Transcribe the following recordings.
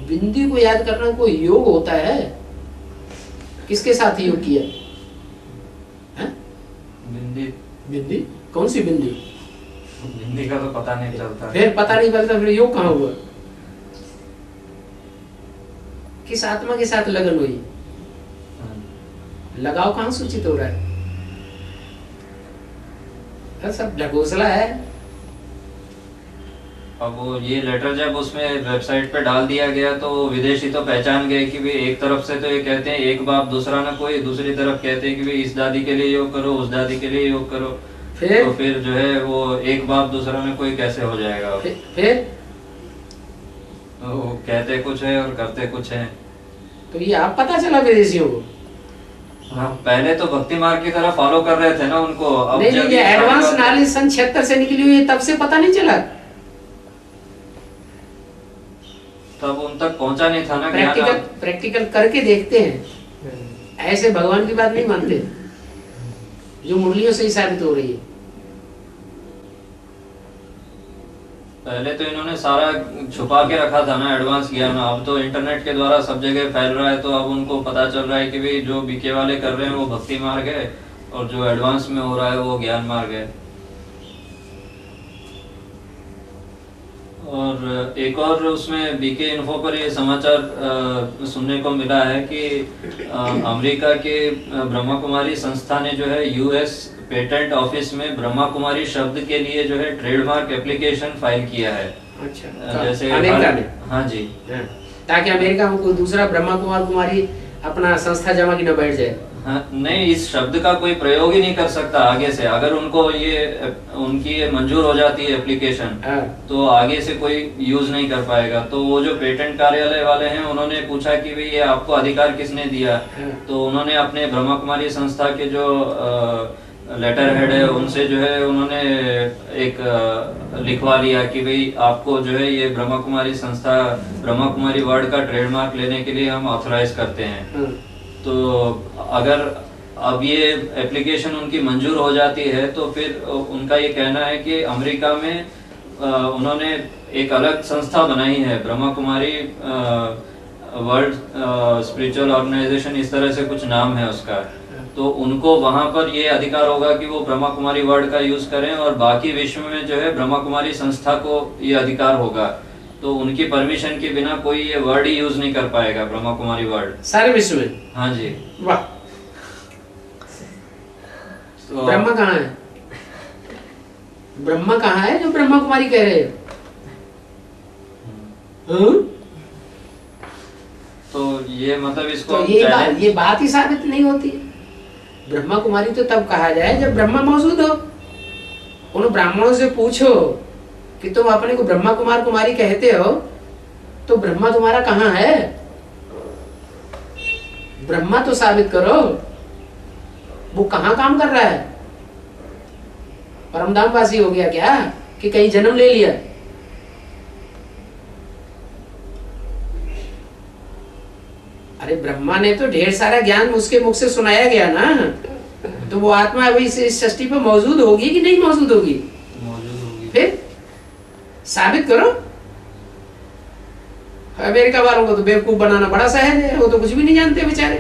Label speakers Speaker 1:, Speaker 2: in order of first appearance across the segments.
Speaker 1: बिंदी को याद करना कोई योग होता है? किसके साथ योग किया है?
Speaker 2: बिंदी?
Speaker 1: बिंदी कौन सी बिंदी?
Speaker 2: बिंदी का तो पता नहीं चलता।
Speaker 1: फिर पता नहीं चलता, फिर योग कहाँ हुआ? किस आत्मा के साथ लगन हुई? लगाव कहाँ सूचित हो रहा है? सब ढकोसला है।
Speaker 2: अब वो ये लेटर जब उसमें वेबसाइट पे डाल दिया गया तो विदेशी तो पहचान गए कि भाई एक तरफ से तो ये कहते हैं एक बाप दूसरा ना कोई, दूसरी तरफ कहते हैं कि भाई इस दादी के लिए योग करो, उस दादी के लिए योग करो। तो फिर जो है वो एक बाप दूसरा ना कोई कैसे हो जाएगा?
Speaker 1: फिर
Speaker 2: तो वो कहते कुछ है और करते कुछ है।
Speaker 1: तो ये आप पता चला विदेशियों को?
Speaker 2: हाँ, पहले तो भक्ति मार्ग की तरह फॉलो कर रहे थे ना उनको। अब
Speaker 1: नहीं, ये एडवांस नॉलेज सन 76 से निकली हुई है, तब से पता नहीं चला?
Speaker 2: तब उन तक पहुंचा नहीं था ना।
Speaker 1: प्रैक्टिकल करके देखते हैं, ऐसे भगवान की बात नहीं मानते जो मुरलियों से ही साबित हो रही है।
Speaker 2: पहले तो इन्होंने सारा छुपा के रखा था ना एडवांस ज्ञान। अब तो इंटरनेट के द्वारा सब जगह फैल रहा है, तो अब उनको पता चल रहा है कि भाई जो बीके वाले कर रहे हैं वो भक्ति मार्ग है और जो एडवांस में हो रहा है वो ज्ञान मार्ग है। और एक और उसमें बीके इन्फो पर ये समाचार सुनने को मिला है कि अमेरिका के ब्रह्मा कुमारी संस्था ने जो है यूएस पेटेंट ऑफिस में ब्रह्मा कुमारी शब्द के लिए जो है ट्रेडमार्क एप्लीकेशन फाइल किया है।
Speaker 1: अच्छा,
Speaker 2: जैसे
Speaker 1: अमेरिका में?
Speaker 2: हाँ जी,
Speaker 1: ताकि अमेरिका में कोई दूसरा ब्रह्मा कुमारी अपना संस्था जमा की न बैठ जाए।
Speaker 2: हाँ, नहीं, इस शब्द का कोई प्रयोग ही नहीं कर सकता आगे से। अगर उनको ये उनकी ये मंजूर हो जाती है एप्लीकेशन, तो आगे से कोई यूज नहीं कर पाएगा। तो वो जो पेटेंट कार्यालय वाले हैं उन्होंने पूछा कि भाई ये आपको अधिकार किसने दिया? तो उन्होंने अपने ब्रह्मा कुमारी संस्था के जो लेटर हेड है उनसे जो है उन्होंने एक लिखवा लिया कि भाई आपको जो है ये ब्रह्मा कुमारी संस्था, ब्रह्मा कुमारी वर्ड का ट्रेडमार्क लेने के लिए हम ऑथराइज करते हैं। तो अगर अब ये एप्लीकेशन उनकी मंजूर हो जाती है तो फिर उनका ये कहना है कि अमेरिका में उन्होंने एक अलग संस्था बनाई है, Brahma Kumari world spiritual organisation, इस तरह से कुछ नाम है उसका। तो उनको वहां पर ये अधिकार होगा कि वो ब्रह्मा कुमारी वर्ड का यूज करें, और बाकी विश्व में जो है ब्रह्मा कुमारी संस्था को ये अधिकार होगा। तो उनकी परमिशन के बिना कोई ये वर्ड ही यूज नहीं कर पाएगा, ब्रह्मा कुमारी वर्ड,
Speaker 1: सारे विश्व में।
Speaker 2: हाँ जी।
Speaker 1: वाह, तो ब्रह्मा कहाँ है? ब्रह्मा कहाँ है जो ब्रह्मा कुमारी कह रहे हैं?
Speaker 2: तो ये मतलब इसको
Speaker 1: तो ये बात ही साबित नहीं होती है। ब्रह्मा कुमारी तो तब कहा जाए जब ब्रह्मा मौजूद हो। उन ब्राह्मणों से पूछो कि तुम अपने को ब्रह्मा कुमार कुमारी कहते हो, तो ब्रह्मा तुम्हारा कहाँ है? ब्रह्मा तो साबित करो, वो कहाँ काम कर रहा है? परमधामवासी हो गया क्या कि कहीं जन्म ले लिया? अरे ब्रह्मा ने तो ढेर सारा ज्ञान उसके मुख से सुनाया गया ना, तो वो आत्मा अभी इस सृष्टि पर मौजूद होगी कि नहीं मौजूद होगी?
Speaker 2: मौजूद होगी।
Speaker 1: फिर साबित करो। अमेरिका वालों को तो बेवकूफ बनाना बड़ा सहज है, वो तो कुछ भी नहीं जानते बेचारे।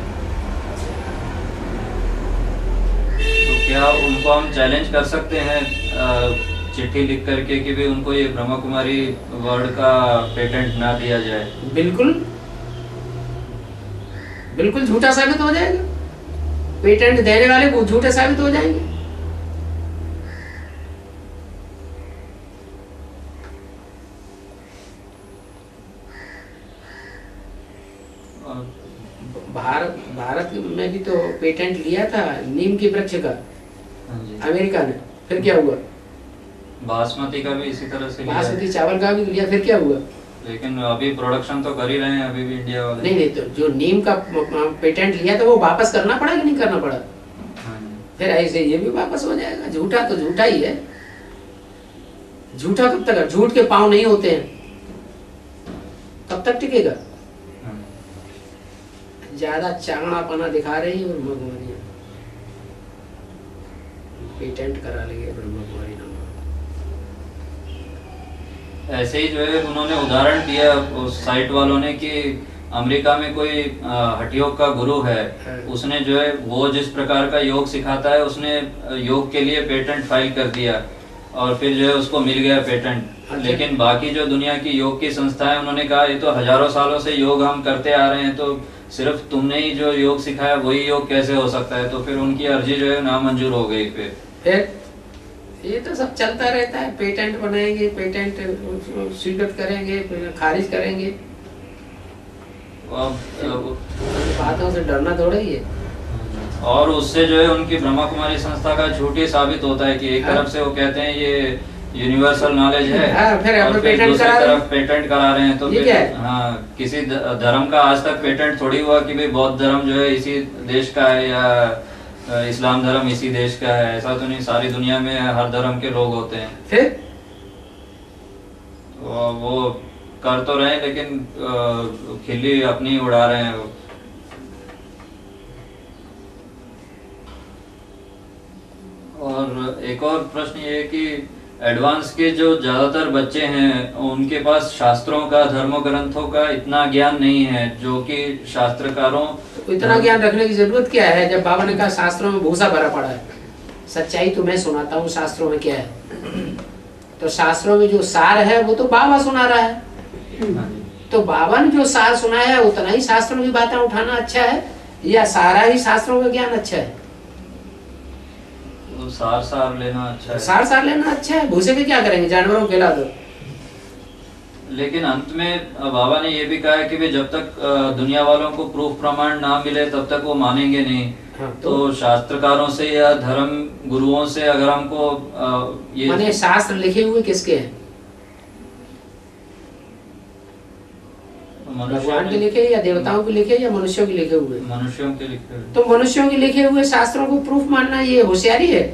Speaker 2: तो क्या उनको हम चैलेंज कर सकते हैं चिट्ठी लिख करके कि भी उनको ये ब्रह्मा कुमारी वर्ड का पेटेंट ना दिया जाए?
Speaker 1: बिल्कुल बिल्कुल झूठा साबित हो जाएगा। पेटेंट देने वाले को झूठे साबित हो जाएंगे। भारत में भी तो पेटेंट लिया था नीम के वृक्ष का अमेरिका ने, फिर क्या हुआ?
Speaker 2: बासमती का भी इसी तरह से,
Speaker 1: बासमती चावल का भी लिया, फिर क्या हुआ?
Speaker 2: लेकिन अभी प्रोडक्शन तो कर ही रहे हैं अभी भी इंडिया वाले।
Speaker 1: नहीं, तो जो नीम का पेटेंट लिया था वो वापस करना पड़ा कि नहीं करना पड़ा? फिर ऐसे ये भी वापस हो जाएगा। झूठा तो झूठा ही है। झूठा कब तक? झूठ के पांव नहीं होते हैं, कब तक टिकेगा? ज्यादा चांगड़ापना दिखा रही है ब्रह्मा कुमारी, पेटेंट करा लेंगे ब्रह्मा कुमारी नाम।
Speaker 2: ऐसे ही जो है उन्होंने उदाहरण दिया उस साइट वालों ने कि अमेरिका में कोई हठ योग का गुरु है, उसने जो है वो जिस प्रकार का योग सिखाता है उसने योग के लिए पेटेंट फाइल कर दिया और फिर जो है उसको मिल गया पेटेंट। लेकिन बाकी जो दुनिया की योग की संस्थाएं उन्होंने कहा ये तो हजारों सालों से योग हम करते आ रहे हैं, तो सिर्फ तुमने ही जो योग सिखाया वही योग कैसे हो सकता है, तो फिर उनकी अर्जी जो है नामंजूर हो गई। फिर
Speaker 1: ये तो सब चलता रहता है, पेटेंट बनाएंगे, पेटेंट स्वीकृत करेंगे, खारिज करेंगे, बातों से डरना थोड़ा ही है।
Speaker 2: और उससे जो है उनकी ब्रह्मा कुमारी संस्था का झूठ ही साबित होता है कि एक तरफ से वो कहते हैं ये यूनिवर्सल नॉलेज है, और फिर दूसरी तरफ पेटेंट करा रहे हैं। तो हाँ, किसी धर्म का आज तक पेटेंट थोड़ी हुआ कि भाई बौद्ध धर्म जो है इसी देश का है या इस्लाम धर्म इसी देश का है, ऐसा तो नहीं, सारी दुनिया में हर धर्म के लोग होते हैं।
Speaker 1: फिर
Speaker 2: वो कर तो रहे हैं लेकिन खिल्ली अपनी उड़ा रहे हैं। और एक और प्रश्न ये है कि एडवांस के जो ज्यादातर बच्चे हैं उनके पास शास्त्रों का, धर्म ग्रंथों का इतना ज्ञान नहीं है जो कि शास्त्रकारों।
Speaker 1: तो इतना ज्ञान रखने की जरूरत क्या है जब बाबा ने कहा शास्त्रों में भूसा भरा पड़ा है, सच्चाई तो मैं सुनाता हूँ शास्त्रों में क्या है। तो शास्त्रों में जो सार है वो तो बाबा सुना रहा है, तो बाबा ने जो सार सुनाया है उतना ही शास्त्रों की बातें उठाना अच्छा है या सारा ही शास्त्रों का ज्ञान अच्छा है?
Speaker 2: तो सार लेना अच्छा है।
Speaker 1: सार लेना अच्छा है, भूसे के क्या करेंगे, जानवरों को खिला दो।
Speaker 2: लेकिन अंत में बाबा ने ये भी कहा है कि भाई जब तक दुनिया वालों को प्रूफ प्रमाण ना मिले तब तक वो मानेंगे नहीं।
Speaker 1: हाँ,
Speaker 2: तो शास्त्रकारों से या धर्म गुरुओं से अगर हमको ये
Speaker 1: माने शास्त्र लिखे हुए किसके हैं? भगवान के लिखे या देवताओं के लिखे या मनुष्यों के लिखे हुए?
Speaker 2: मनुष्यों के लिखे हुए।
Speaker 1: तो मनुष्यों के लिखे हुए शास्त्रों को प्रूफ मानना ये होशियारी है?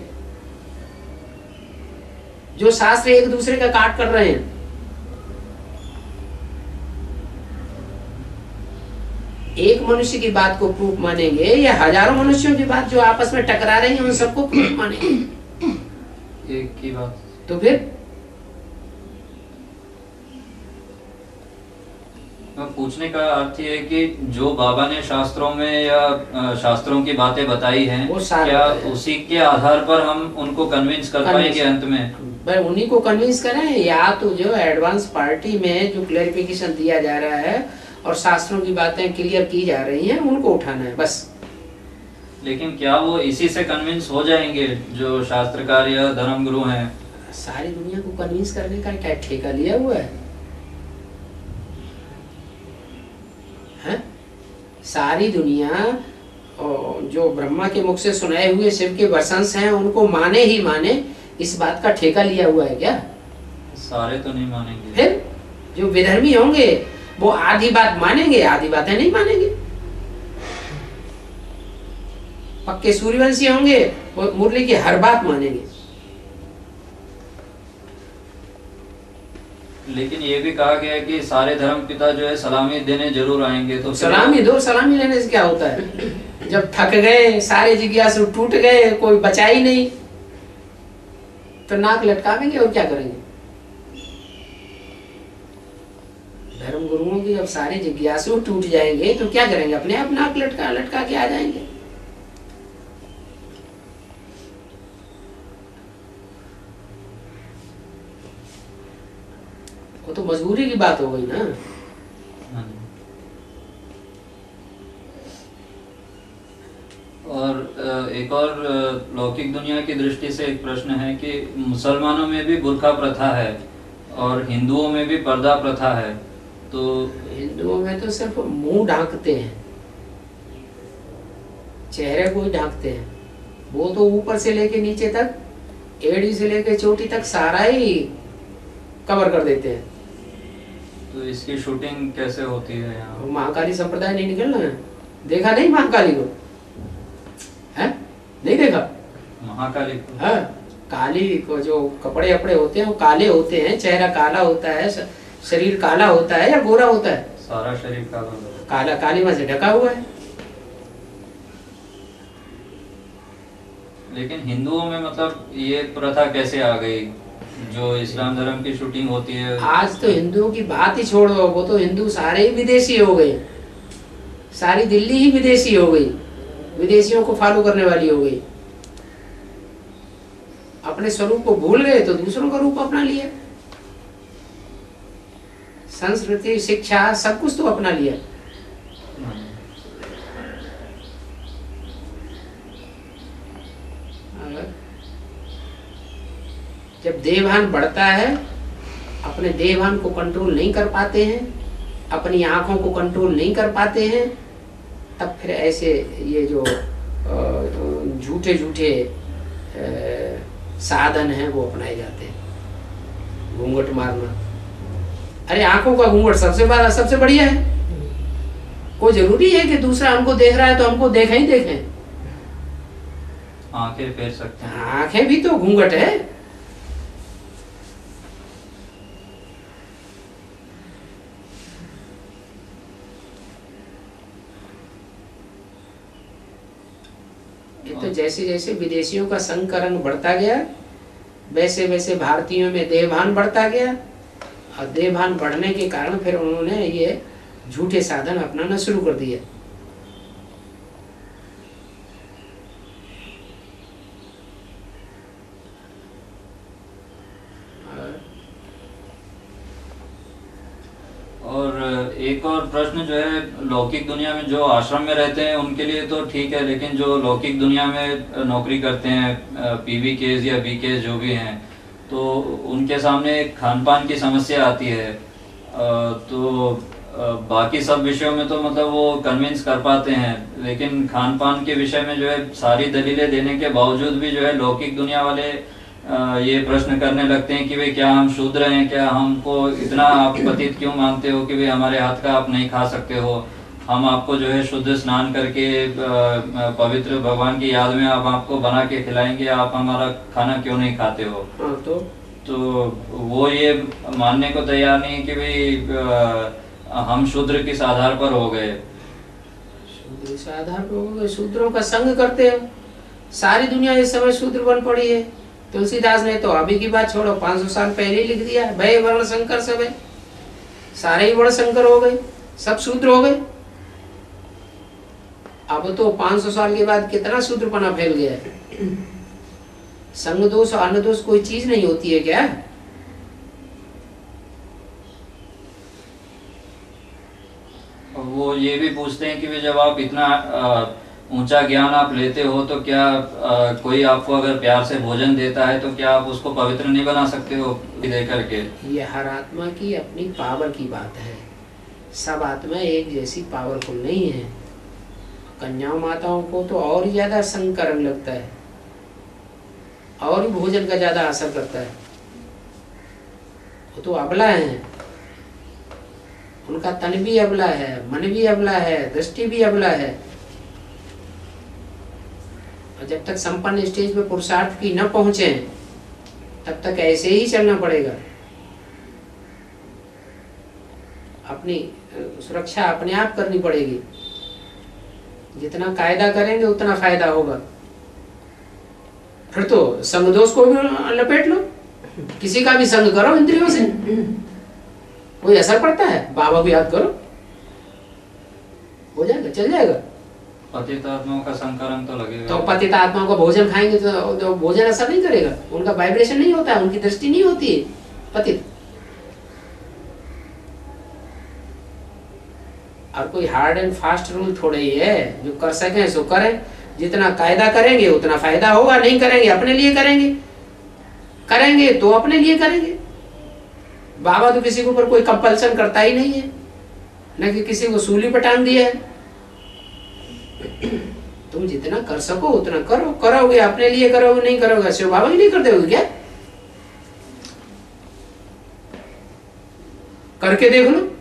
Speaker 1: जो शास्त्र एक दूसरे का काट कर रहे हैं, एक मनुष्य की बात को प्रूफ मानेंगे या हजारों मनुष्यों की बात जो आपस में टकरा रही है उन सबको प्रूफ मानेंगे?
Speaker 2: एक की बात।
Speaker 1: तो फिर
Speaker 2: पूछने का अर्थ ये है कि जो बाबा ने शास्त्रों में या शास्त्रों की बातें बताई हैं क्या उसी के आधार पर हम उनको कन्विंस कर पाएंगे अंत में?
Speaker 1: भाई उन्हीं को कन्विंस करें या तो जो एडवांस पार्टी में जो क्लैरिफिकेशन दिया जा रहा है और शास्त्रों की बातें क्लियर की जा रही हैं उनको उठाना है बस।
Speaker 2: लेकिन क्या वो इसी से कन्विंस हो जाएंगे जो शास्त्रकार या धर्म गुरु हैं?
Speaker 1: सारी दुनिया को कन्विंस करने का क्या ठेका लिया हुआ है? सारी दुनिया जो ब्रह्मा के मुख से सुनाए हुए शिव के वंशज हैं उनको माने ही माने, इस बात का ठेका लिया हुआ है क्या?
Speaker 2: सारे तो नहीं मानेंगे।
Speaker 1: फिर जो विधर्मी होंगे वो आधी बात मानेंगे, आधी बातें नहीं मानेंगे। पक्के सूर्यवंशी होंगे वो मुरली की हर बात मानेंगे।
Speaker 2: लेकिन ये भी कहा गया है कि सारे धर्म पिता जो है सलामी देने जरूर आएंगे, तो
Speaker 1: सलामी दो। सलामी लेने से क्या होता है? जब थक गए, सारे जिज्ञासु टूट गए, कोई बचा ही नहीं, तो नाक लटकावेंगे और क्या करेंगे? धर्म गुरुओं की जब सारे जिज्ञासु टूट जाएंगे तो क्या करेंगे? अपने आप नाक लटका के आ जाएंगे। वो तो मजबूरी की बात हो गई ना।
Speaker 2: और एक और लौकिक दुनिया की दृष्टि से एक प्रश्न है कि मुसलमानों में भी बुर्का प्रथा है और हिंदुओं में भी पर्दा प्रथा है, तो
Speaker 1: हिंदुओं में तो सिर्फ मुंह ढांकते हैं, चेहरे को ही ढांकते हैं। वो तो ऊपर से लेके नीचे तक, एड़ी से लेके चोटी तक सारा ही कवर कर देते हैं।
Speaker 2: तो इसकी शूटिंग कैसे होती है यहाँ?
Speaker 1: महाकाली संप्रदाय नहीं निकलना है? देखा नहीं महाकाली को? है नहीं देखा?
Speaker 2: महाकाली को?
Speaker 1: हाँ, काली को जो कपड़े अपड़े होते हैं वो काले होते हैं, चेहरा काला होता है, शरीर काला होता है या गोरा होता है?
Speaker 2: सारा शरीर काला होता है।
Speaker 1: काला कालीमा से ढका हुआ है।
Speaker 2: लेकिन हिंदुओं में मतलब ये प्रथा कैसे आ गई जो इस्लाम धर्म की शूटिंग होती है।
Speaker 1: आज तो हिंदुओं की बात ही छोड़ो, वो तो हिंदू सारे ही विदेशी हो गए, सारी दिल्ली ही विदेशी हो गई, विदेशियों को फॉलो करने वाली हो गई। अपने स्वरूप को भूल गए तो दूसरों का रूप अपना लिया, संस्कृति शिक्षा सब कुछ तो अपना लिया। जब देहभान बढ़ता है, अपने देहभान को कंट्रोल नहीं कर पाते हैं, अपनी आंखों को कंट्रोल नहीं कर पाते हैं, तब फिर ऐसे ये जो झूठे झूठे साधन हैं वो अपनाए जाते हैं। घूंघट मारना, अरे आंखों का घूंघट सबसे बढ़िया है। कोई जरूरी है कि दूसरा हमको देख रहा है तो हमको देखें ही देखें?
Speaker 2: आंखें फेर सकते हैं,
Speaker 1: आंखें भी तो घूंघट है। तो जैसे जैसे विदेशियों का संकरण बढ़ता गया, वैसे वैसे भारतीयों में देहभान बढ़ता गया, और देहभान बढ़ने के कारण फिर उन्होंने ये झूठे साधन अपनाना शुरू कर दिए।
Speaker 2: और एक और प्रश्न जो है, लौकिक दुनिया में जो आश्रम में रहते हैं उनके लिए तो ठीक है, लेकिन जो लौकिक दुनिया में नौकरी करते हैं, पीवी केस या बी केस जो भी हैं, तो उनके सामने खान पान की समस्या आती है। तो बाकी सब विषयों में तो मतलब वो कन्विंस कर पाते हैं, लेकिन खान पान के विषय में जो है सारी दलीलें देने के बावजूद भी जो है लौकिक दुनिया वाले ये प्रश्न करने लगते हैं कि भाई क्या हम शूद्र हैं, क्या हमको इतना आप पतित क्यों मानते हो कि भाई हमारे हाथ का आप नहीं खा सकते हो, हम आपको जो है शुद्ध स्नान करके पवित्र भगवान की याद में आप आपको बना के खिलाएंगे, आप हमारा खाना क्यों नहीं खाते हो। तो वो ये मानने को तैयार नहीं कि भाई हम शूद्र किस आधार पर हो गए।
Speaker 1: शूद्र किस आधार पर हो गए? शूद्रों का संग करते हो, सारी दुनिया इस समय शूद्र बन पड़ी है। तुलसीदास ने तो अभी की बात छोड़ो, 500 साल पहले ही लिख दिया, भय वर्ण शंकर सब है, सारे ही वर्ण शंकर हो गए, सब शूद्र हो गए। अब तो 500 साल के बाद कितना शूद्रपना फैल गया है। संग दोष और अन्न दोष कोई चीज नहीं होती है क्या?
Speaker 2: वो ये भी पूछते हैं कि जब आप इतना ऊंचा ज्ञान आप लेते हो तो क्या कोई आपको अगर प्यार से भोजन देता है तो क्या आप उसको पवित्र नहीं बना सकते हो दे करके?
Speaker 1: ये हर आत्मा की अपनी पावर की बात है, सब आत्मा एक जैसी पावरफुल नहीं है। कन्या माताओं को तो और ज्यादा संकरण लगता है, और भोजन का ज्यादा असर करता है। वो तो अबला है, उनका तन भी अबला है, मन भी अबला है, दृष्टि भी अबला है। और जब तक संपन्न स्टेज पे पुरुषार्थ की न पहुंचे तब तक ऐसे ही चलना पड़ेगा। अपनी सुरक्षा अपने आप करनी पड़ेगी। जितना कायदा करेंगे उतना फायदा होगा। फिर तो संग दोष को भी लपेट लो, किसी का भी संग करो इंद्रियों से, कोई असर पड़ता है? बाबा को याद करो, हो जाएगा, चल जाएगा।
Speaker 2: पतित आत्माओं का संकरण तो लगेगा।
Speaker 1: तो पतित आत्माओं का भोजन खाएंगे तो भोजन असर नहीं करेगा, उनका वाइब्रेशन नहीं होता है, उनकी दृष्टि नहीं होती है पतित। और कोई हार्ड एंड फास्ट रूल थोड़े ही है, जो कर सके सो करें। जितना कायदा करेंगे उतना फायदा होगा, नहीं करेंगे अपने लिए करेंगे, करेंगे तो अपने लिए करेंगे। बाबा तो किसी के ऊपर कोई कंपल्सन करता ही नहीं है, न कि किसी को सूली पर टांग दिया है। तुम जितना कर सको उतना करो, करोगे अपने लिए करोगे, नहीं करोगे शिव बाबा के लिए कर दोगे क्या? करके देख लो,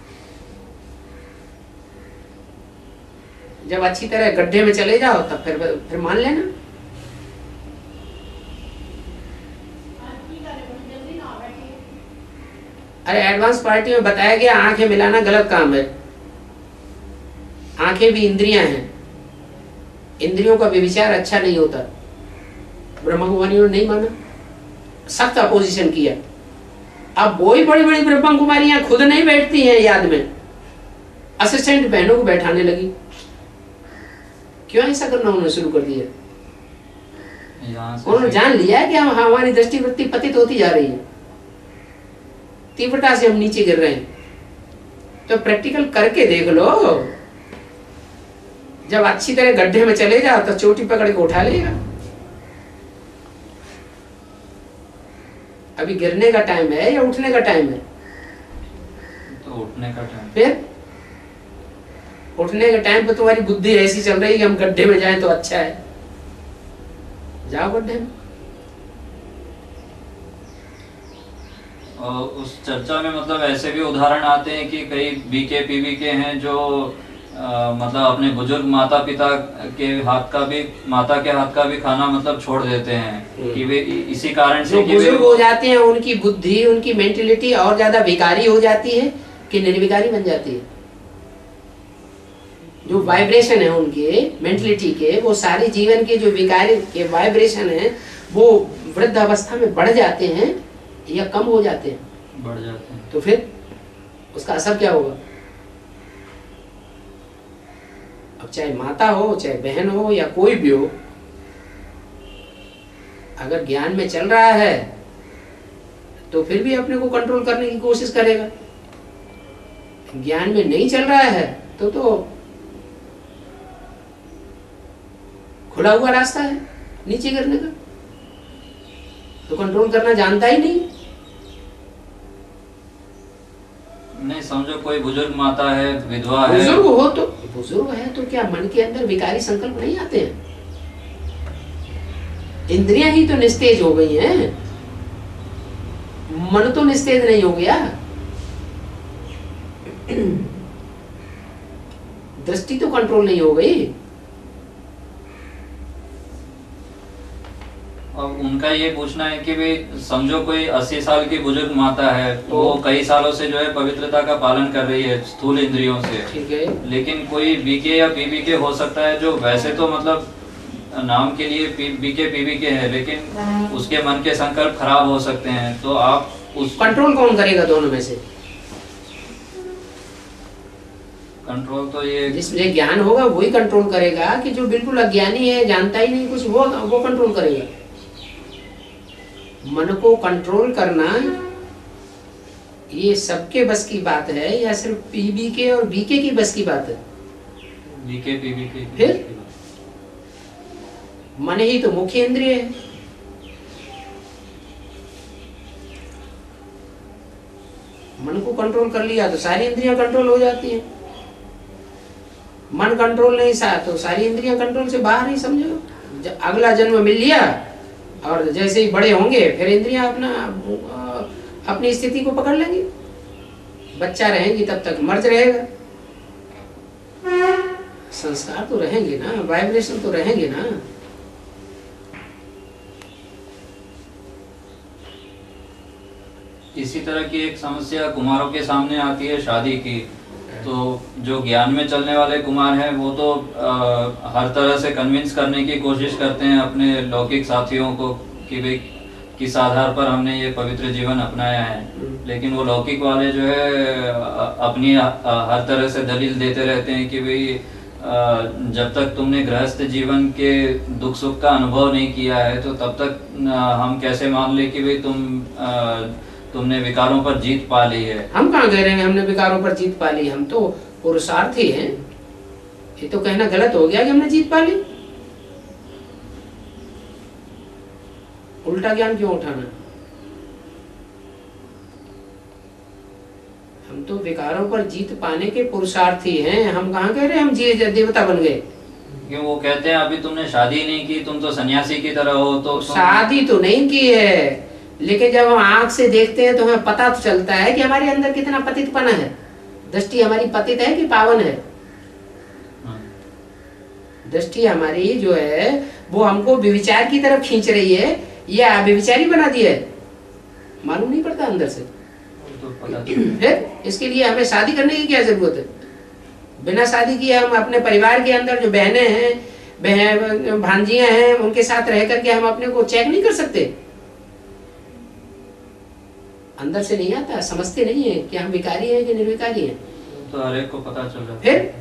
Speaker 1: जब अच्छी तरह गड्ढे में चले जाओ तब फिर मान लेना। अरे एडवांस पार्टी में बताया गया आंखें मिलाना गलत काम है। आंखें भी इंद्रियां हैं, इंद्रियों का व्यभिचार अच्छा नहीं होता। ब्रह्मकुमारियों ने नहीं माना, सख्त अपोजिशन किया। अब वही बड़ी बड़ी ब्रह्मा कुमारियां खुद नहीं बैठती हैं याद में, असिस्टेंट बहनों को बैठाने लगी। क्यों ऐसा करना उन्होंने शुरू कर दिया? उन्होंने जान लिया कि हम हमारी दृष्टिवृत्ति पतित होती जा रही है, तीव्रता से हम नीचे गिर रहे हैं। तो प्रैक्टिकल करके देख लो, जब अच्छी तरह गड्ढे में चले जाओ तो चोटी पकड़ के उठा लेगा। अभी गिरने का टाइम है या उठने का टाइम है?
Speaker 2: तो उठने का टाइम।
Speaker 1: फिर उठने के टाइम पे तुम्हारी बुद्धि ऐसी चल रही है कि हम गड्ढे में जाएं तो अच्छा है, जाओ गड्ढे में।
Speaker 2: और उस चर्चा में मतलब ऐसे भी उदाहरण आते हैं कि कई बीके पीबीके हैं जो मतलब अपने बुजुर्ग माता पिता के हाथ का भी, माता के हाथ का भी खाना मतलब छोड़ देते हैं कि वे इसी कारण से कि
Speaker 1: बुजुर्ग हो जाते हैं, उनकी बुद्धि, उनकी मेंटेलिटी और ज्यादा विकारी हो जाती है कि निर्विकारी बन जाती है। जो वाइब्रेशन है उनके मेंटलिटी के, वो सारी जीवन के जो विकारी के वाइब्रेशन है वो वृद्ध अवस्था में बढ़ जाते हैं या कम हो जाते हैं?
Speaker 2: बढ़ जाते हैं।
Speaker 1: तो फिर उसका असर क्या होगा? अब चाहे माता हो, चाहे बहन हो, या कोई भी हो, अगर ज्ञान में चल रहा है तो फिर भी अपने को कंट्रोल करने की कोशिश करेगा। ज्ञान में नहीं चल रहा है तो खुला हुआ रास्ता है नीचे गिरने का, तो कंट्रोल करना जानता ही नहीं।
Speaker 2: नहीं, समझो कोई बुजुर्ग माता है, विधवा है,
Speaker 1: बुजुर्ग है तो क्या मन के अंदर विकारी संकल्प नहीं आते हैं? इंद्रियां ही तो निस्तेज हो गई हैं, मन तो निस्तेज नहीं हो गया। दृष्टि तो कंट्रोल नहीं हो गई।
Speaker 2: अब उनका ये पूछना है कि भाई समझो कोई 80 साल की बुजुर्ग माता है, वो कई सालों से जो है पवित्रता का पालन कर रही है स्थूल इंद्रियों से,
Speaker 1: ठीक है।
Speaker 2: लेकिन कोई बीके या पीबीके हो सकता है जो वैसे तो मतलब नाम के लिए बीके पीबीके है, लेकिन उसके मन के संकल्प खराब हो सकते हैं। तो आप उस
Speaker 1: कंट्रोल कौन करेगा दोनों में से?
Speaker 2: कंट्रोल तो ये
Speaker 1: जिसमें ज्ञान होगा वही कंट्रोल करेगा, कि जो बिल्कुल अज्ञानी है, जानता ही नहीं कुछ, वो कंट्रोल करेगा। मन को कंट्रोल करना ये सबके बस की बात है या सिर्फ पीबीके और बीके की बस की बात है?
Speaker 2: BK PBK.
Speaker 1: फिर मन ही तो मुख्य इंद्रिय है। मन को कंट्रोल कर लिया तो सारी इंद्रियां कंट्रोल हो जाती हैं। मन कंट्रोल नहीं सा तो सारी इंद्रियां कंट्रोल से बाहर ही, समझो। अगला जन्म मिल लिया और जैसे ही बड़े होंगे फिर इंद्रियां अपनी स्थिति को पकड़ लेंगी। बच्चा रहेंगी तब तक मर्ज रहेगा। संस्कार तो रहेंगे ना, वाइब्रेशन तो रहेंगे ना।
Speaker 2: इसी तरह की एक समस्या कुमारों के सामने आती है शादी की। तो जो ज्ञान में चलने वाले कुमार हैं वो तो हर तरह से कन्विंस करने की कोशिश करते हैं अपने लौकिक साथियों को कि भाई किस आधार पर हमने ये पवित्र जीवन अपनाया है, लेकिन वो लौकिक वाले जो है अपनी हर तरह से दलील देते रहते हैं कि भाई जब तक तुमने गृहस्थ जीवन के दुख सुख का अनुभव नहीं किया है तो तब तक हम कैसे मान ले कि भाई तुमने विकारों पर जीत पा ली है।
Speaker 1: हम कहाँ कह रहे हैं हमने विकारों पर जीत पा ली? हम तो पुरुषार्थी हैं। ये तो कहना गलत हो गया कि हमने जीत पा ली। उल्टा ज्ञान क्यों उठाना? हम तो विकारों पर जीत पाने के पुरुषार्थी हैं। हम कहाँ कह रहे हैं हम देवता बन गए।
Speaker 2: क्यों वो कहते हैं अभी तुमने शादी नहीं की, तुम तो सन्यासी की तरह हो। तो
Speaker 1: शादी तो नहीं की है, लेकिन जब हम आंख से देखते हैं तो हमें पता तो चलता है कि हमारे अंदर कितना पतितपना है। दृष्टि हमारी पतित है कि पावन है? दृष्टि हमारी जो है वो हमको व्यभिचार की तरफ खींच रही है या व्यभिचारी बना दिया है, मालूम नहीं पड़ता अंदर से। फिर इसके लिए हमें शादी करने की क्या जरूरत है? बिना शादी किए हम अपने परिवार के अंदर जो बहनें हैं, भांजियां हैं, उनके साथ रह करके हम अपने को चेक नहीं कर सकते? अंदर से नहीं आता, समझते नहीं है कि हम विकारी हैं कि निर्विकारी हैं।
Speaker 2: तो हर एक को पता चल रहा है।
Speaker 1: फिर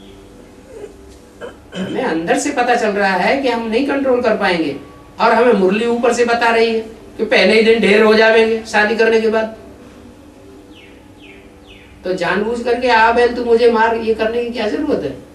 Speaker 1: हमें अंदर से पता चल रहा है कि हम नहीं कंट्रोल कर पाएंगे, और हमें मुरली ऊपर से बता रही है कि पहले ही दिन ढेर हो जाएंगे शादी करने के बाद। तो जानबूझ करके आ बैल तू मुझे मार, ये करने की क्या जरूरत है?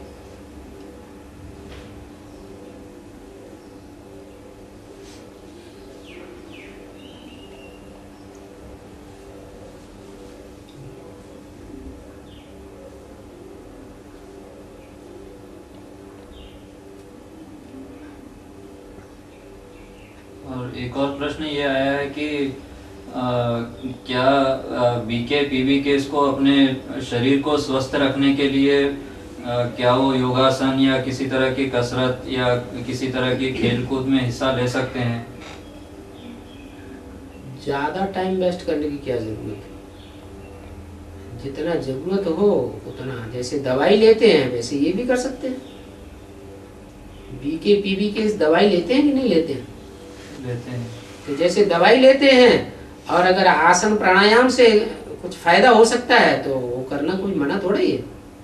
Speaker 2: और एक और प्रश्न ये आया है कि क्या बीके पीबीके को अपने शरीर को स्वस्थ रखने के लिए क्या वो योगासन या किसी तरह की कसरत या किसी तरह की खेलकूद में हिस्सा ले सकते हैं?
Speaker 1: ज्यादा टाइम वेस्ट करने की क्या जरूरत है? जितना जरूरत हो उतना, जैसे दवाई लेते हैं वैसे ये भी कर सकते हैं। बीके पीबीके दवाई लेते हैं कि नहीं लेते हैं?
Speaker 2: लेते हैं।
Speaker 1: तो जैसे दवाई लेते हैं, और अगर आसन प्राणायाम से कुछ फायदा हो सकता है तो वो करना कोई मना थोड़ा ही है,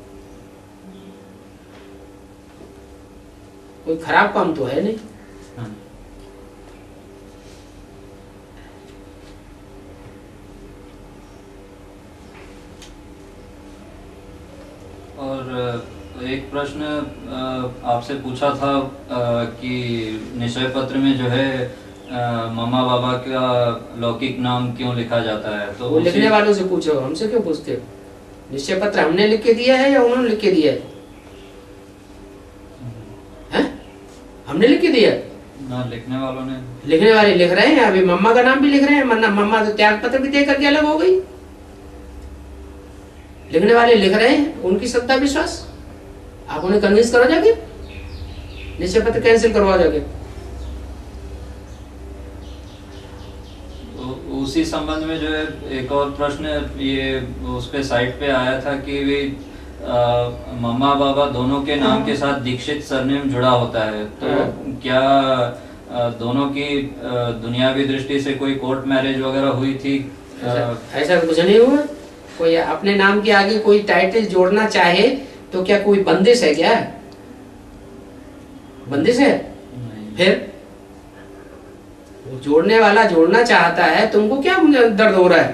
Speaker 1: कोई खराब काम तो है नहीं।
Speaker 2: और एक प्रश्न आपसे पूछा था कि निश्चय पत्र में जो है मम्मा बाबा का लौकिक नाम क्यों लिखा जाता है? तो
Speaker 1: वो लिखने वालों से पूछो, हमसे क्यों पूछते हो? निश्चय पत्र हमने लिख के दिया है या उन्होंने लिख के दिया है? हमने लिख के दिया
Speaker 2: ना, लिखने वालों ने।
Speaker 1: लिखने वाले लिख रहे हैं, अभी मम्मा का नाम भी लिख रहे हैं। मम्मा तो त्याग पत्र भी दे करके अलग हो गई। लिखने वाले लिख रहे हैं, उनकी श्रद्धा विश्वास। आप उन्हें कन्विंस करो जाके, निश्चय पत्र कैंसिल करवाओ जाके।
Speaker 2: उसी संबंध में जो है एक और प्रश्न ये उस पे साइट पे आया था कि वे मम्मा बाबा दोनों के नाम के साथ दीक्षित सरनेम जुड़ा होता है, तो क्या दोनों की दुनियावी दृष्टि से कोई कोर्ट मैरिज वगैरह हुई थी?
Speaker 1: ऐसा कुछ नहीं हुआ। कोई अपने नाम के आगे कोई टाइटल जोड़ना चाहे तो क्या कोई बंदिश है? क्या बंदिश है? फिर जोड़ने वाला जोड़ना चाहता है, तुमको क्या दर्द हो रहा है?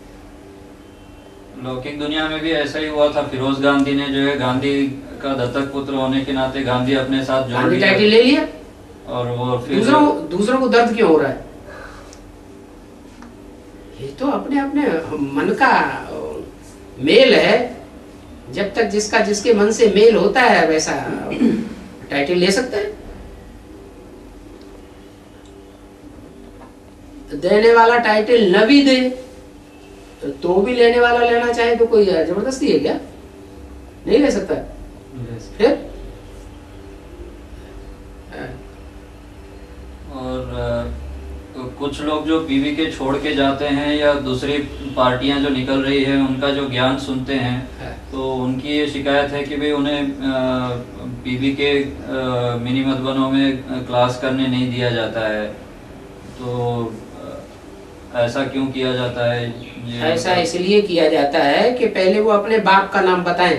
Speaker 2: लौकिक दुनिया में भी ऐसा ही हुआ था। फिरोज गांधी ने जो है गांधी का दत्तक पुत्र होने के नाते गांधी अपने साथ जोड़ लिया,
Speaker 1: टाइटल ले लिया,
Speaker 2: और वो फिर
Speaker 1: दूसरों को दर्द क्यों हो रहा है? ये तो अपने अपने मन का मेल है। जब तक जिसका जिसके मन से मेल होता है वैसा टाइटल ले सकता है। देने वाला टाइटल न भी दे तो भी लेने वाला लेना चाहे तो कोई जबरदस्ती है क्या? नहीं ले सकता। फिर
Speaker 2: और कुछ लोग जो पीवीके छोड़ के जाते हैं या दूसरी पार्टियां जो निकल रही है उनका जो ज्ञान सुनते हैं, तो उनकी ये शिकायत है कि भाई उन्हें पीवीके मिनी मधुबनों में क्लास करने नहीं दिया जाता है। तो ऐसा क्यों किया जाता है?
Speaker 1: ऐसा इसलिए किया जाता है कि पहले वो अपने बाप का नाम बताएं।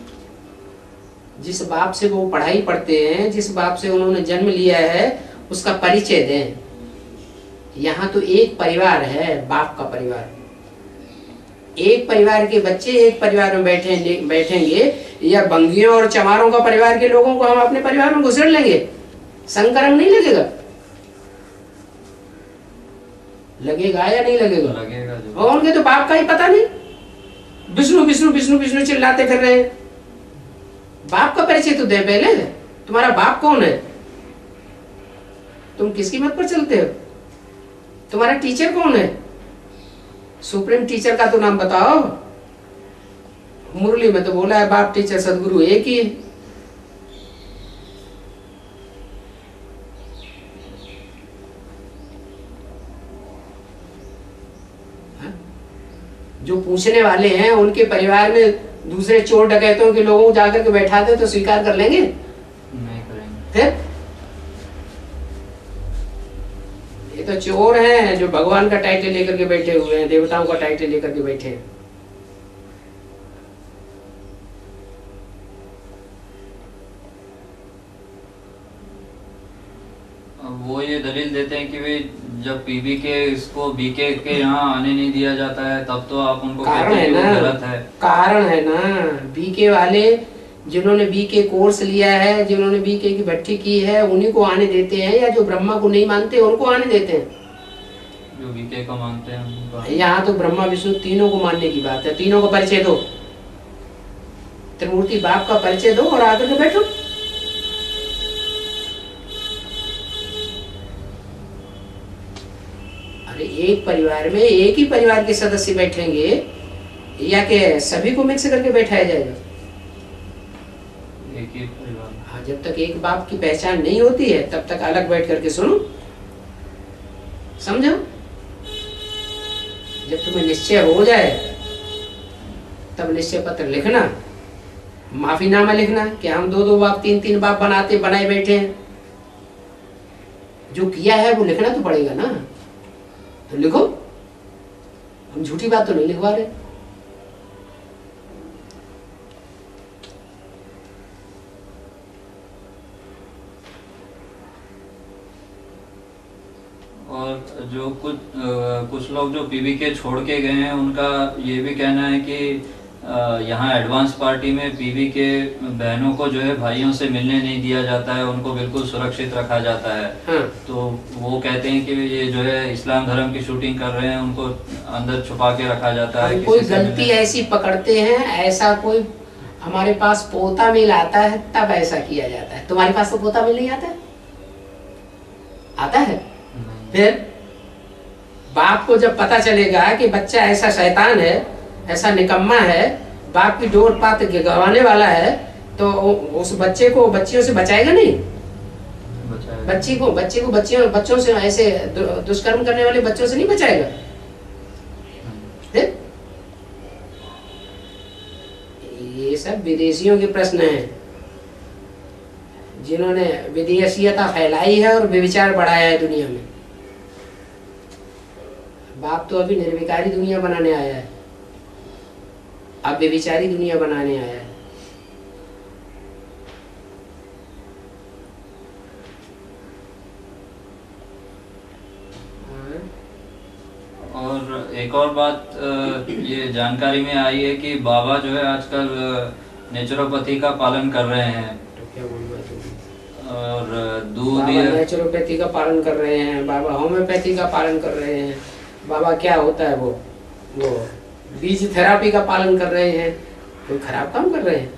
Speaker 1: जिस बाप से वो पढ़ाई पढ़ते हैं, जिस बाप से उन्होंने जन्म लिया है, उसका परिचय दें। यहाँ तो एक परिवार है, बाप का परिवार। एक परिवार के बच्चे एक परिवार में बैठेंगे या बंगियों और चमारों का परिवार के लोगों को हम अपने परिवार में घुसेड़ लेंगे? संकरंग नहीं लगेगा? लगेगा या नहीं लगेगा?
Speaker 2: लगेगा।
Speaker 1: और उनके तो बाप का ही पता नहीं, विष्णु विष्णु विष्णु विष्णु चिल्लाते फिर रहे हैं। बाप का परिचय तो दे पहले। तुम्हारा बाप कौन है? तुम किसकी मत पर चलते हो? तुम्हारा टीचर कौन है? सुप्रीम टीचर का तो नाम बताओ। मुरली में तो बोला है बाप टीचर सदगुरु एक ही है। जो पूछने वाले हैं उनके परिवार में दूसरे चोर डकैतों के लोगों को जाकर के बैठाते तो स्वीकार कर लेंगे? नहीं
Speaker 2: करेंगे।
Speaker 1: फिर ये तो चोर हैं जो भगवान का टाइटल लेकर के बैठे हुए हैं, देवताओं का टाइटल लेकर के बैठे हैं।
Speaker 2: वो ये दलील देते हैं कि भाई जब पीबी के इसको बीके के यहाँ आने नहीं दिया जाता है तब तो आप उनको कहते हैं कि वो गलत है।
Speaker 1: कारण है ना, बीके वाले जिन्होंने बीके कोर्स लिया है, जिन्होंने बीके की भट्टी की है, उन्हीं को आने देते हैं, या जो ब्रह्मा को नहीं मानते उनको आने देते हैं?
Speaker 2: जो बीके को मानते हैं।
Speaker 1: यहाँ तो ब्रह्मा विष्णु तीनों को मानने की बात है। तीनों का परिचय दो, त्रिमूर्ति बाप का परिचय दो और आकर के बैठो। अरे एक परिवार में एक ही परिवार के सदस्य बैठेंगे या के सभी को मिक्स करके बैठाया जाएगा?
Speaker 2: एक ही परिवार।
Speaker 1: हाँ, जब तक एक बाप की पहचान नहीं होती है तब तक अलग बैठ करके सुनो, समझो। जब तुम्हें निश्चय हो जाए तब निश्चय पत्र लिखना, माफीनामा लिखना कि हम दो दो बाप तीन तीन बाप बनाए बैठे हैं। जो किया है वो लिखना तो पड़ेगा ना, तो लिखो। हम झूठी बात तो नहीं लिखवा रहे।
Speaker 2: और जो कुछ लोग जो पीबी के छोड़ के गए हैं उनका ये भी कहना है कि यहाँ एडवांस पार्टी में पीबी के बहनों को जो है भाइयों से मिलने नहीं दिया जाता है, उनको बिल्कुल सुरक्षित रखा जाता है।
Speaker 1: हाँ।
Speaker 2: तो वो कहते हैं कि ये जो है इस्लाम धर्म की शूटिंग कर रहे हैं, उनको अंदर छुपा के रखा जाता है।
Speaker 1: कोई गलती ऐसी पकड़ते हैं, ऐसा कोई हमारे पास पोता मिल आता है तब ऐसा किया जाता है। तुम्हारे पास तो पोता मिल नहीं आता है? आता है? फिर बाप को जब पता चलेगा कि बच्चा ऐसा शैतान है, ऐसा निकम्मा है, बाप की डोर पात गवाने वाला है, तो उस बच्चे को बच्चियों से बचाएगा नहीं? बच्चे को बच्चों से, ऐसे दुष्कर्म करने वाले बच्चों से नहीं बचाएगा। ये सब विदेशियों के प्रश्न हैं, जिन्होंने विदेशीयता फैलाई है और व्यभिचार बढ़ाया है दुनिया में। बाप तो अभी निर्विकारी दुनिया बनाने आया है, अब व्यभिचारी दुनिया बनाने आया है।
Speaker 2: और एक और बात ये जानकारी में आई है कि बाबा जो है आजकल नेचुरोपैथी का पालन कर रहे हैं।
Speaker 1: तो क्या बोल रहे तुम?
Speaker 2: और दूध
Speaker 1: बाबा नेचुरोपैथी का पालन कर रहे हैं, बाबा होम्योपैथी का पालन कर रहे हैं, बाबा क्या होता है वो बीज थेरापी का पालन कर रहे हैं। कोई खराब काम कर रहे हैं?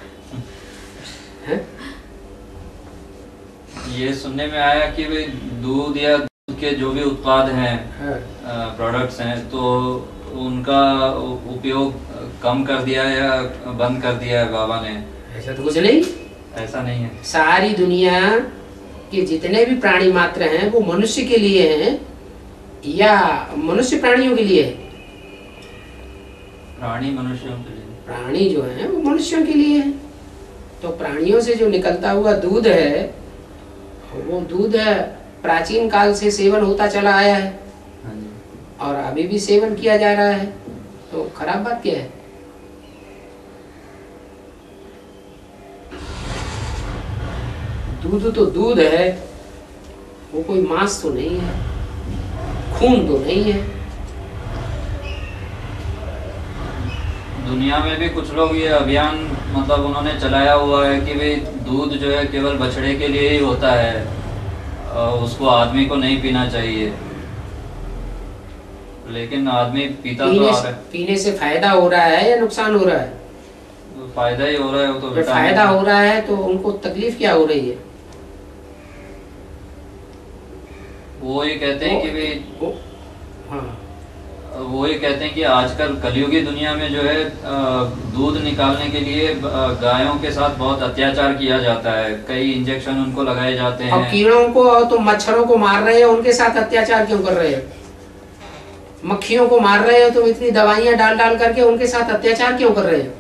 Speaker 2: ये सुनने में आया कि भाई दूध या दूध के जो भी उत्पाद हैं, प्रोडक्ट्स हैं, तो उनका उपयोग कम कर दिया है या बंद कर दिया है बाबा ने।
Speaker 1: ऐसा तो कुछ नहीं, ऐसा नहीं है। सारी दुनिया के जितने भी प्राणी मात्र हैं वो मनुष्य के लिए हैं या मनुष्य प्राणियों के लिए है?
Speaker 2: प्राणी मनुष्यों के लिए।
Speaker 1: प्राणी जो है वो मनुष्यों के लिए है। तो प्राणियों से जो निकलता हुआ दूध है, वो दूध प्राचीन काल से सेवन होता चला आया है और अभी भी सेवन किया जा रहा है। तो खराब बात क्या है? दूध तो दूध है, वो कोई मांस तो नहीं है, खून तो नहीं है।
Speaker 2: दुनिया में भी कुछ लोग ये अभियान मतलब उन्होंने चलाया हुआ है कि भाई दूध जो है केवल बछड़े के लिए ही होता है, उसको आदमी को नहीं पीना चाहिए। लेकिन आदमी पीता तो आ रहा है।
Speaker 1: पीने से फायदा हो रहा है या नुकसान हो रहा है?
Speaker 2: तो फायदा ही हो रहा है। वो तो
Speaker 1: फायदा हो रहा है तो उनको तकलीफ क्या हो रही है?
Speaker 2: वो ये कहते हैं कि भाई
Speaker 1: हाँ,
Speaker 2: वो ये कहते हैं कि आजकल कलयुगी दुनिया में जो है दूध निकालने के लिए गायों के साथ बहुत अत्याचार किया जाता है, कई इंजेक्शन उनको लगाए जाते हैं।
Speaker 1: और कीड़ों को और तो मच्छरों को मार रहे हो, उनके साथ अत्याचार क्यों कर रहे हो? मक्खियों को मार रहे हो तो इतनी दवाइयां डाल डाल करके उनके साथ अत्याचार क्यों कर रहे हो?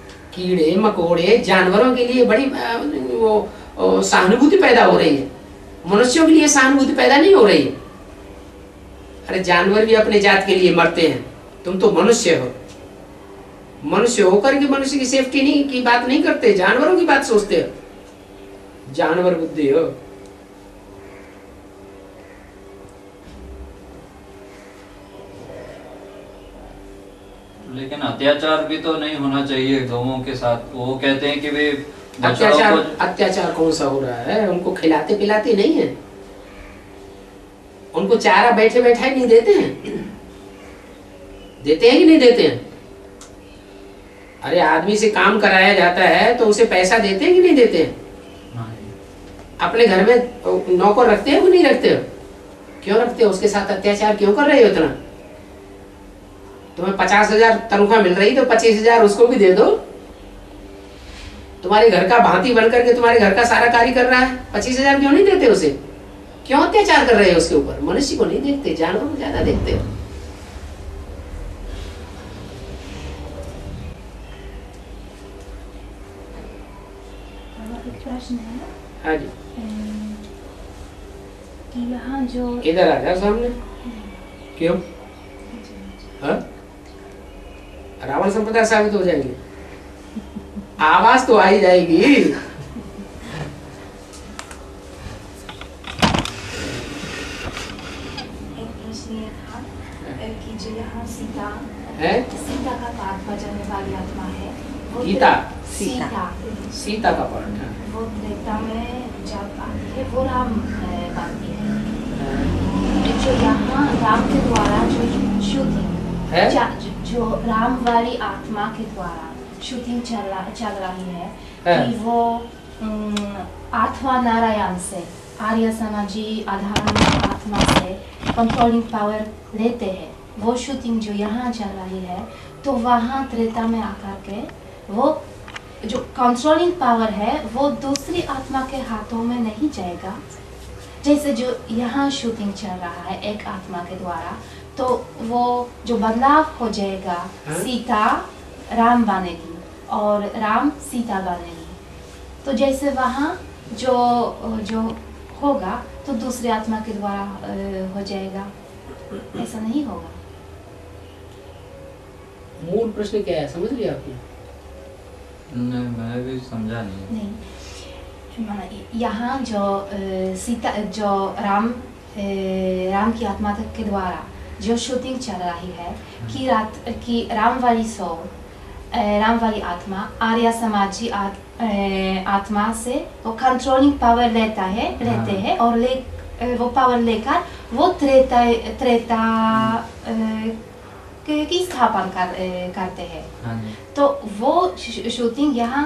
Speaker 1: कीड़े मकोड़े जानवरों के लिए बड़ी वो सहानुभूति पैदा हो रही है। मनुष्यों के लिए सहानुभूति पैदा नहीं हो रही है। अरे जानवर भी अपने जात के लिए मरते हैं, तुम तो मनुष्य हो। मनुष्य होकर के मनुष्य की सेफ्टी नहीं की बात नहीं करते, जानवरों की बात सोचते हो। जानवर बुद्धि हो।
Speaker 2: लेकिन अत्याचार भी तो नहीं होना चाहिए गौओं के साथ। वो कहते हैं कि वे
Speaker 1: अत्याचार कौन सा हो रहा है? उनको खिलाते पिलाते नहीं है, उनको चारा बैठे बैठे नहीं देते हैं। देते हैं कि नहीं देते हैं? अरे आदमी से काम कराया जाता है तो उसे पैसा देते हैं कि नहीं देते हैं? अपने घर में नौकर रखते हैं कि नहीं रखते हो? क्यों रखते हो? उसके साथ अत्याचार क्यों कर रहे हो इतना? तुम्हें 50,000 तनख्वाह मिल रही तो 25,000 उसको भी दे दो। तुम्हारे घर का भांति बन करके तुम्हारे घर का सारा कार्य कर रहा है, 25,000 क्यों नहीं देते उसे? क्यों अत्याचार कर रहे हो उसके ऊपर? मनुष्य को नहीं देखते, जानवरों को ज्यादा देखते हो।
Speaker 3: प्रश्न है।
Speaker 1: हाँ जी।
Speaker 3: कि यहाँ जो
Speaker 1: इधर आ जाओ सामने। क्यों? हाँ? रावण संप्रदाय साबित हो जाएंगे। आवाज तो आ ही जाएगी।
Speaker 3: एक प्रश्न ये था कि जो यहाँ सीता का पाठ बजाने वाली आत्मा है, वो सीता का पाठ है, वो त्रेता में जब आती है वो राम बनती है। जो यहाँ राम के द्वारा जो शूटिंग है, जो राम वाली आत्मा के द्वारा शूटिंग चल रही है कि वो आत्मा नारायण से, आर्य समाजी आधार आत्मा से कंट्रोलिंग पावर लेते हैं। वो शूटिंग जो यहाँ चल रही है तो वहाँ त्रेता में आकर के वो जो कंट्रोलिंग पावर है वो दूसरी आत्मा के हाथों में नहीं जाएगा। जैसे जो यहाँ शूटिंग चल रहा है एक आत्मा के द्वारा, तो वो जो बदलाव हो जाएगा, सीता राम बनेगी और राम सीता बनेगी। तो जैसे वहाँ जो होगा तो दूसरी आत्मा के द्वारा हो जाएगा, ऐसा नहीं होगा।
Speaker 1: मूल प्रश्न क्या है, समझ लिया आपने?
Speaker 2: नहीं, मैं भी समझा नहीं।
Speaker 3: यहाँ जो सीता जो राम की आत्मा के द्वारा जो शूटिंग चल रही है कि राम वाली सोल, राम वाली आत्मा आर्य समाजी आत्मा से वो कंट्रोलिंग पावर लेते हैं और वो पावर लेकर वो त्रेता की स्थापना करते हैं। तो वो शूटिंग यहाँ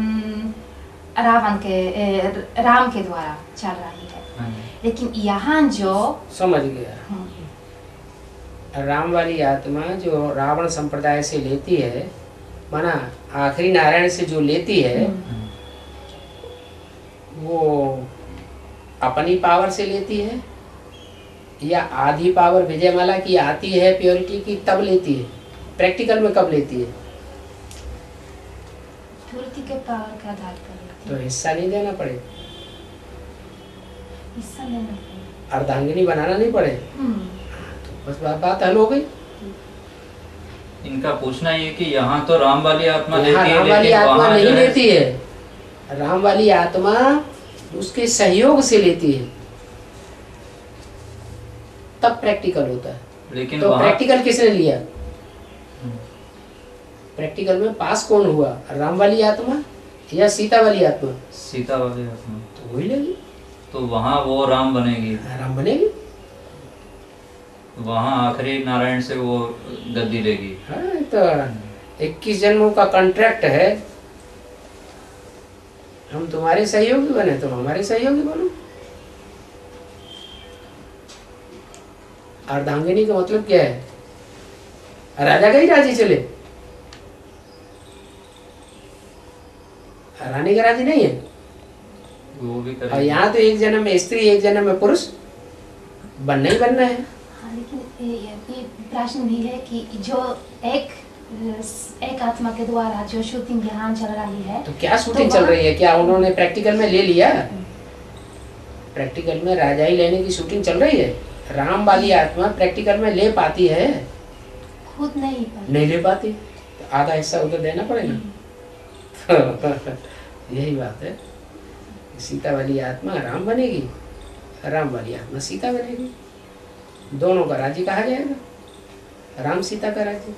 Speaker 3: राम के द्वारा चल रही है। लेकिन यहाँ जो
Speaker 1: समझ गया, राम वाली आत्मा जो रावण संप्रदाय से लेती है, माना आखिरी नारायण से जो लेती है, वो अपनी पावर से लेती है या आधी पावर विजयमाला की आती है प्योरिटी की तब लेती है? प्रैक्टिकल में कब लेती है?
Speaker 3: प्योरिटी के पावर का आधार पर लेती है।
Speaker 1: तो हिस्सा नहीं देना पड़े,
Speaker 3: हिस्सा लेना पड़े,
Speaker 1: अर्धांगिनी बनाना नहीं पड़े, तो बस बात हल हो गई।
Speaker 2: इनका पूछना ये कि यहाँ तो राम वाली आत्मा लेती है,
Speaker 1: राम वाली आत्मा नहीं लेती है। राम वाली आत्मा उसके सहयोग से लेती है, तब प्रैक्टिकल होता है।
Speaker 2: लेकिन
Speaker 1: तो प्रैक्टिकल किसने लिया? प्रैक्टिकल में पास कौन हुआ, राम वाली आत्मा या सीता वाली आत्मा?
Speaker 2: सीता वाली आत्मा।
Speaker 1: तो वही लगी,
Speaker 2: तो वहाँ वो राम बनेगी।
Speaker 1: राम बनेगी,
Speaker 2: वहाँ आखिरी नारायण से वो गद्दी लेगी।
Speaker 1: हाँ, तो 21 जन्मों का कॉन्ट्रैक्ट है। हम तुम्हारे सहयोगी बने, तुम हमारे सहयोगी बनो। अर्धांगिनी का मतलब क्या है? राजा का ही राजी चले, रानी का राजी नहीं है।
Speaker 2: वो भी
Speaker 1: और यहाँ तो एक जन्म में स्त्री एक जन्म में पुरुष बनना ही बनना है।
Speaker 3: हाँ, लेकिन ये प्रश्न भी है कि जो एक आत्मा के द्वारा जो शूटिंग यहाँ चल रही है,
Speaker 1: तो क्या शूटिंग चल रही है? क्या उन्होंने प्रैक्टिकल में ले लिया? प्रैक्टिकल में राजाई लेने की शूटिंग चल रही है, राम वाली आत्मा प्रैक्टिकल में ले पाती है?
Speaker 3: खुद नहीं
Speaker 1: ले पाती, तो आधा हिस्सा उधर देना पड़ेगा। यही बात है, सीता वाली आत्मा राम बनेगी, राम वाली आत्मा सीता बनेगी, दोनों का राज्य कहा जाएगा, राम सीता का राज्य।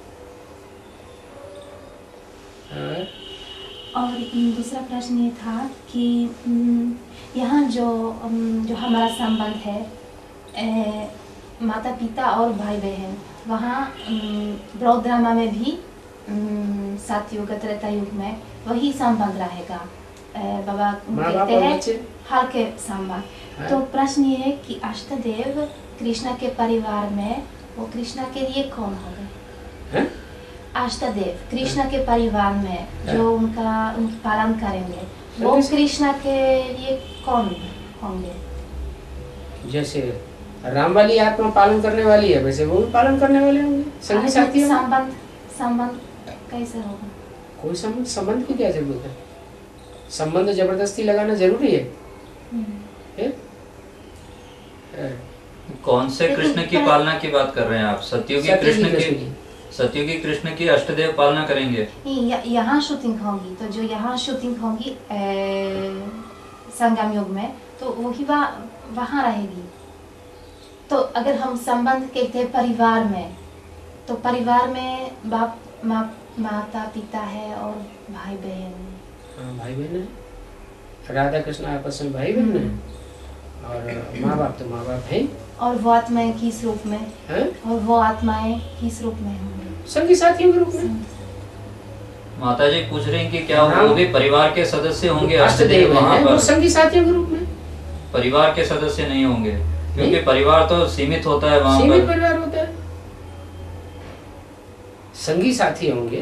Speaker 3: और दूसरा प्रश्न ये था कि यहाँ जो हमारा संबंध है माता पिता और भाई बहन, वहाँ बौद्ध धर्म में भी सतयुग त्रेता युग में वही संबंध रहेगा, बाबा कहते हैं हल्के संबंध। तो प्रश्न ये है कि अष्टदेव कृष्णा के परिवार में वो कृष्णा के लिए कौन होंगे? अष्टदेव कृष्णा के परिवार में जो उनका पालन करेंगे, वो कृष्णा के लिए कौन होंगे?
Speaker 1: जैसे राम वाली आत्मा पालन करने वाली है, वैसे वो भी पालन करने वाले होंगे, संगी साथी होंगे।
Speaker 3: संबंध कैसे होगा?
Speaker 1: कोई संबंध की क्या जरूरत है? संबंध जबरदस्ती लगाना जरूरी है?
Speaker 2: कौन से कृष्ण की पालना की बात कर रहे हैं आप? सतयुगी कृष्ण की? सतयुगी कृष्ण की अष्टदेव पालना करेंगे?
Speaker 3: यहाँ शूटिंग होगी, तो जो यहाँ शूटिंग होगी संगम युग में, तो वही वहाँ रहेगी। तो अगर हम संबंध कहते हैं परिवार में, तो परिवार में बाप माता पिता है और भाई बहन।
Speaker 1: हाँ, भाई बहन है, राधा कृष्ण आपस में भाई बहन है, और माँ बाप तो माँ बाप है।
Speaker 3: और वो आत्माएं किस रूप में
Speaker 1: है?
Speaker 3: और वो आत्माएं किस रूप में होंगी?
Speaker 1: संगी साथियों के रूप में।
Speaker 2: माता जी पूछ रही हैं कि क्या वो भी परिवार के सदस्य होंगे?
Speaker 1: अष्टदेव वहाँ पर संगी साथियों के रूप में
Speaker 2: परिवार के सदस्य नहीं होंगे, क्योंकि परिवार तो सीमित होता है, वहाँ
Speaker 1: सीमित परिवार होता है। संगी साथी होंगे।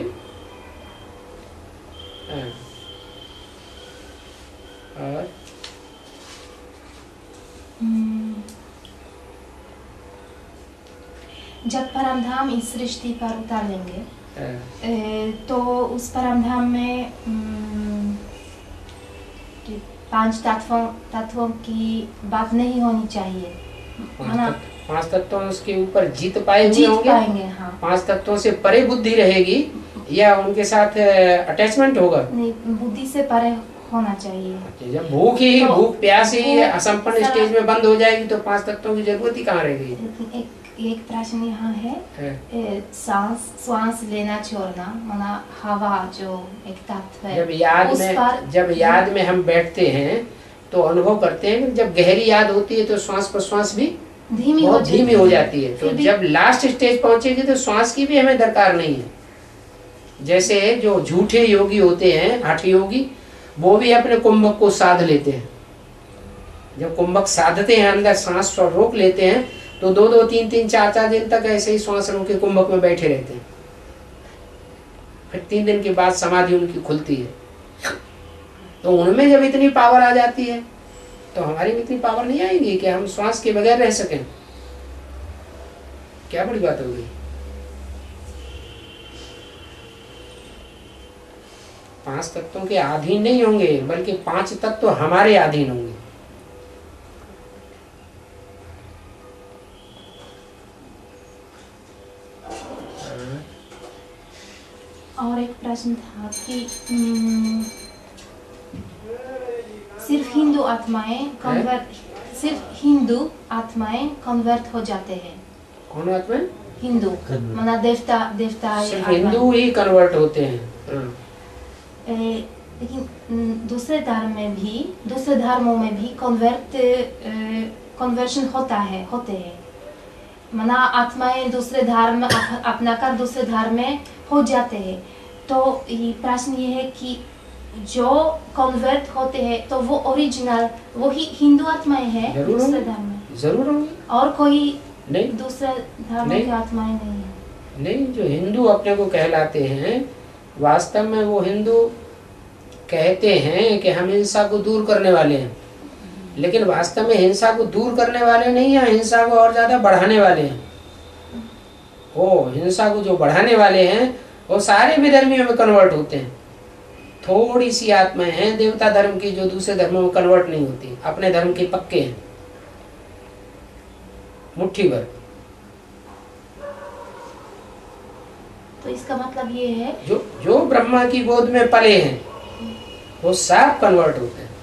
Speaker 1: और
Speaker 3: जब परमधाम इस सृष्टि पर उतार लेंगे, तो उस परमधाम में 5 तत्वों की बात नहीं होनी चाहिए।
Speaker 1: 5 तत्वों उसके ऊपर जीत पाएंगे। हाँ। 5 तत्वों से परे बुद्धि रहेगी या उनके साथ अटैचमेंट होगा?
Speaker 3: नहीं, बुद्धि से परे होना चाहिए।
Speaker 1: जब भूख प्यास ही असंपन्न स्टेज में बंद हो जाएगी तो 5 तत्वों की जरूरत ही कहाँ रहेगी?
Speaker 3: एक प्रश्न यहाँ है, सांस लेना छोड़ना, माना हवा जो एक तत्व है,
Speaker 1: जब याद में हम बैठते हैं तो अनुभव करते हैं, जब गहरी याद होती है तो श्वास प्रश्वास भी धीमी हो जाती है। तो जब लास्ट स्टेज पहुंचेगी तो श्वास की भी हमें दरकार नहीं है। जैसे जो झूठे योगी होते हैं, हठ योगी, वो भी अपने कुंभक को साध लेते हैं। जब कुंभक साधते हैं, अंदर सांस रोक लेते हैं, तो 2-2, 3-3, 4-4 दिन तक ऐसे ही श्वास रोक के कुंभक में बैठे रहते हैं। फिर 3 दिन के बाद समाधि उनकी खुलती है। तो उनमें जब इतनी पावर आ जाती है तो हमारी में इतनी पावर नहीं आएगी कि हम श्वास के बगैर रह सकें। क्या बड़ी बात हो गई? पांच तत्वों के अधीन नहीं होंगे, बल्कि 5 तत्व हमारे अधीन होंगे।
Speaker 3: और एक प्रश्न था कि सिर्फ हिंदू आत्माएं कन्वर्ट हो जाते हैं।
Speaker 1: कौन आत्माएं?
Speaker 3: हिंदू, माना देवता
Speaker 1: सिर्फ हिंदू ही कन्वर्ट होते हैं।
Speaker 3: लेकिन दूसरे धर्मों में भी कन्वर्शन होते हैं। माना आत्माएं दूसरे धर्म अपनाकर दूसरे धर्म में हो जाते हैं। तो ये प्रश्न ये है कि जो कन्वर्ट होते हैं तो वो ओरिजिनल वही हिंदू आत्माएं हैं दूसरे धर्म में?
Speaker 1: जरूर होंगी।
Speaker 3: और कोई
Speaker 1: नहीं,
Speaker 3: दूसरे धर्म की आत्माएं नहीं है?
Speaker 1: नहीं, जो हिंदू अपने को कहलाते हैं, वास्तव में वो हिंदू कहते हैं कि हम हिंसा को दूर करने वाले हैं, लेकिन वास्तव में हिंसा को दूर करने वाले नहीं है, हिंसा को और ज्यादा बढ़ाने वाले हैं। वो हिंसा को जो बढ़ाने वाले हैं वो सारे विधर्मियों में कन्वर्ट होते हैं। थोड़ी सी आत्माएं हैं देवता धर्म की जो दूसरे धर्मों में कन्वर्ट नहीं होती, अपने धर्म के पक्के हैं, मुट्ठी भर।
Speaker 3: तो इसका मतलब ये है
Speaker 1: जो ब्रह्मा की गोद में पले हैं वो सब कन्वर्ट होते हैं।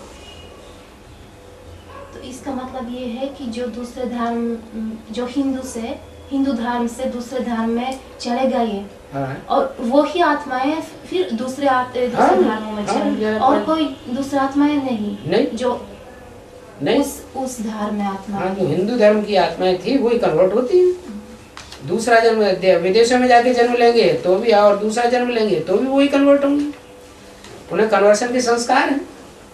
Speaker 3: तो इसका मतलब ये है कि जो दूसरे धर्म, जो हिंदू धर्म से दूसरे धर्म में चले गए,
Speaker 1: हाँ।
Speaker 3: और वो ही आत्माएं फिर दूसरे धर्मों में चले गए, और कोई दूसरा आत्माएं नहीं जो नहीं उस धर्म में आत्मा।
Speaker 1: हाँ, जो हिंदू धर्म की आत्माएं थी वही कन्वर्ट होती है। दूसरा जन्म विदेशों में जाके जन्म लेंगे तो भी, और दूसरा जन्म लेंगे तो भी वही कन्वर्ट होंगे। उन्हें कन्वर्शन के संस्कार हैं।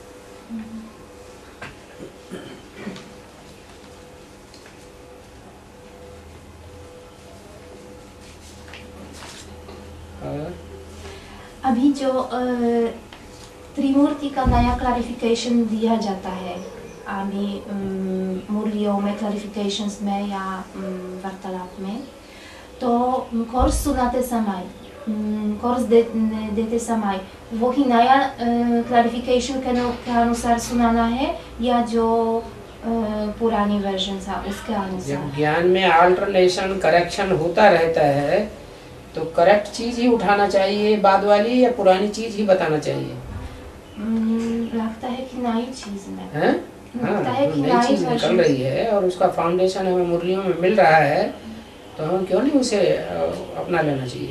Speaker 3: अभी जो त्रिमूर्ति का नया क्लैरिफिकेशन दिया जाता है अभी मुरलियों में, क्लैरिफिकेशंस में या वार्तालाप में, तो कोर्स सुनाते समय, कोर्स देते समय वही नया क्लैरिफिकेशन के अनुसार सुनाना है या जो पुरानी वर्जन था उसके अनुसार?
Speaker 1: जब ज्ञान में अल्टरनेशन, करेक्शन होता रहता है तो करेक्ट चीज ही उठाना चाहिए बाद वाली, या पुरानी चीज ही बताना चाहिए?
Speaker 3: लगता है कि नई चीज में
Speaker 1: है?
Speaker 3: लगता है कि
Speaker 1: नई चीज निकल रही है और उसका फाउंडेशन हमें मुरलियों में मिल रहा है, तो हमें क्यों नहीं उसे अपना लेना चाहिए?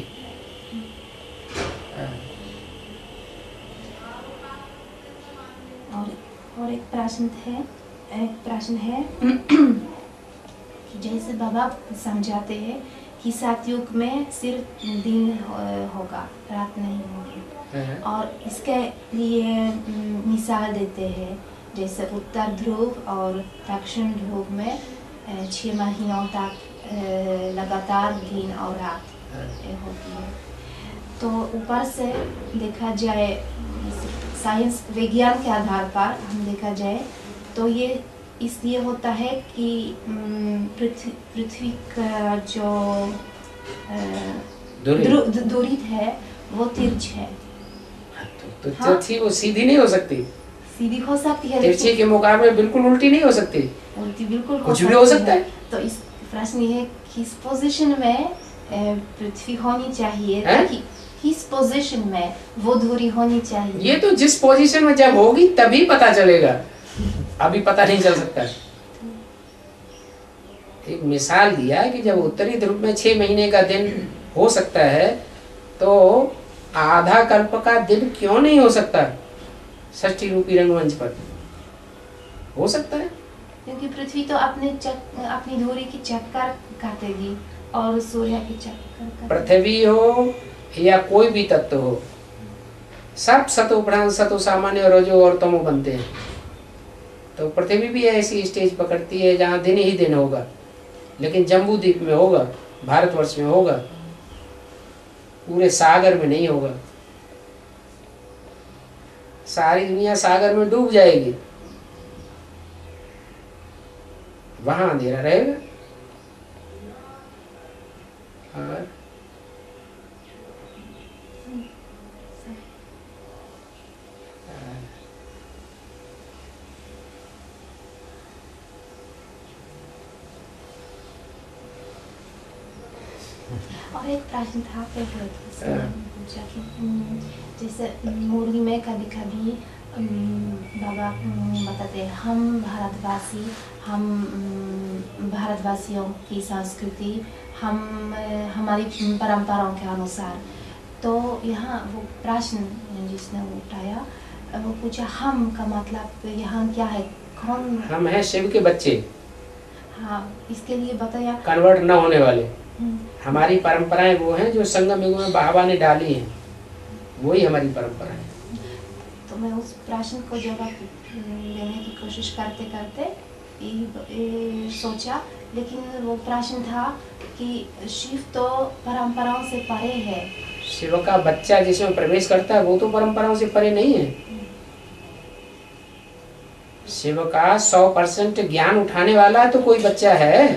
Speaker 3: और एक प्रश्न है कि जैसे बाबा समझाते हैं कि सतयुग में सिर्फ दिन होगा, रात नहीं होगी, और इसके लिए मिसाल देते हैं जैसे उत्तर ध्रुव और दक्षिण ध्रुव में 6 महीनों तक लगातार दिन और रात होती है। तो ऊपर से देखा जाए, साइंस विज्ञान के आधार पर हम देखा जाए तो ये इसलिए होता है कि पृथ्वी का जो दूरी है वो तिरछ है।
Speaker 1: तो तिरछी वो सीधी नहीं हो सकती?
Speaker 3: सीधी हो सकती है,
Speaker 1: तिरछी के मुकाबले बिल्कुल उल्टी नहीं हो सकती।
Speaker 3: उल्टी बिल्कुल
Speaker 1: कुछ भी हो सकता है।
Speaker 3: तो इस प्रश्न ये है किस पोजीशन में पृथ्वी होनी चाहिए ताकि किस पोजीशन में वो दूरी होनी चाहिए?
Speaker 1: ये तो जिस पोजीशन में जब होगी तभी पता चलेगा, अभी पता नहीं चल सकता। एक मिसाल दिया कि जब उत्तरी ध्रुव में 6 महीने का दिन हो सकता है तो आधा कल्प का दिन क्यों नहीं हो सकता? षष्ठी रूपी रंगमंच पर हो सकता है,
Speaker 3: क्योंकि पृथ्वी तो अपनी धुरी की चक्कर काटेगी और सूर्य की चक्कर।
Speaker 1: पृथ्वी हो या कोई भी तत्व हो, सब सतो प्रधान, सतो सामान्य, रजो और तमो बनते हैं। तो पृथ्वी भी ऐसी स्टेज पकड़ती है जहाँ दिन ही दिन होगा, लेकिन जम्बू द्वीप में होगा, भारतवर्ष में होगा, पूरे सागर में नहीं होगा। सारी दुनिया सागर में डूब जाएगी, वहां अंधेरा रहेगा।
Speaker 3: और एक प्रश्न था जैसे मुरली में कभी कभी बाबा बताते हैं हम भारतवासियों की संस्कृति, हमारी परंपराओं के अनुसार। तो यहाँ वो प्रश्न जिसने उठाया वो पूछा हम का मतलब यहाँ क्या है, कौन
Speaker 1: हम हैं? शिव के बच्चे।
Speaker 3: हाँ, इसके लिए बताया
Speaker 1: कन्वर्ट न होने वाले। हमारी परंपराएं वो हैं जो संगम युग में बाबा ने डाली हैं, वही हमारी परंपरा है।
Speaker 3: तो मैं उस प्रश्न को जवाब देने की कोशिश करते करते सोचा, लेकिन वो प्रश्न था कि शिव तो परंपराओं से परे है।
Speaker 1: शिव का बच्चा जिसमें प्रवेश करता है वो तो परंपराओं से परे नहीं है। शिव का 100% ज्ञान उठाने वाला तो कोई बच्चा है।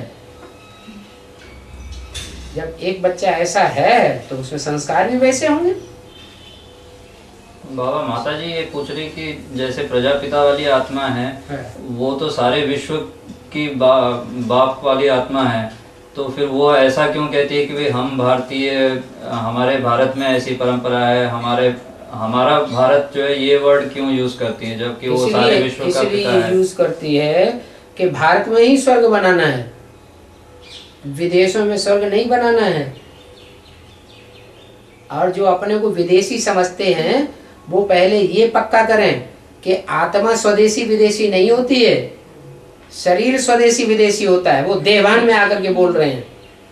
Speaker 1: जब एक बच्चा ऐसा है तो उसमें संस्कार भी वैसे होंगे।
Speaker 2: बाबा माता जी ये पूछ रही कि जैसे प्रजापिता वाली आत्मा है वो तो सारे विश्व की बाप वाली आत्मा है, तो फिर वो ऐसा क्यों कहती है कि भाई हम भारतीय, हमारे भारत में ऐसी परंपरा है, हमारा भारत जो है ये वर्ड क्यों यूज करती है, जबकि वो सारे विश्व का पिता है।
Speaker 1: यूज करती है कि भारत में ही स्वर्ग बनाना है, विदेशों में स्वर्ग नहीं बनाना है। और जो अपने को विदेशी समझते हैं वो पहले ये पक्का करें कि आत्मा स्वदेशी विदेशी नहीं होती है, शरीर स्वदेशी विदेशी होता है। वो देवान में आकर के बोल रहे हैं,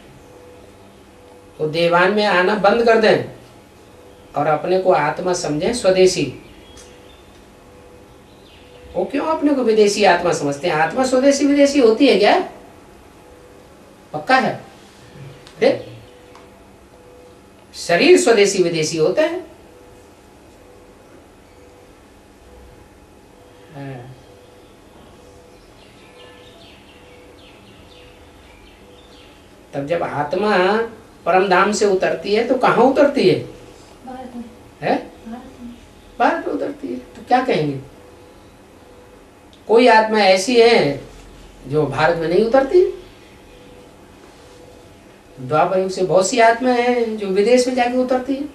Speaker 1: वो देवान में आना बंद कर दें और अपने को आत्मा समझें स्वदेशी। वो क्यों अपने को विदेशी आत्मा समझते हैं? आत्मा स्वदेशी विदेशी होती है क्या? पक्का है? देख, शरीर स्वदेशी विदेशी होता है। तब जब आत्मा परम धाम से उतरती है तो कहाँ उतरती है? भारत में उतरती है। तो क्या कहेंगे? कोई आत्मा ऐसी है जो भारत में नहीं उतरती? द्वापर युग से बहुत सी आत्मा है जो विदेश में जाके उतरती है।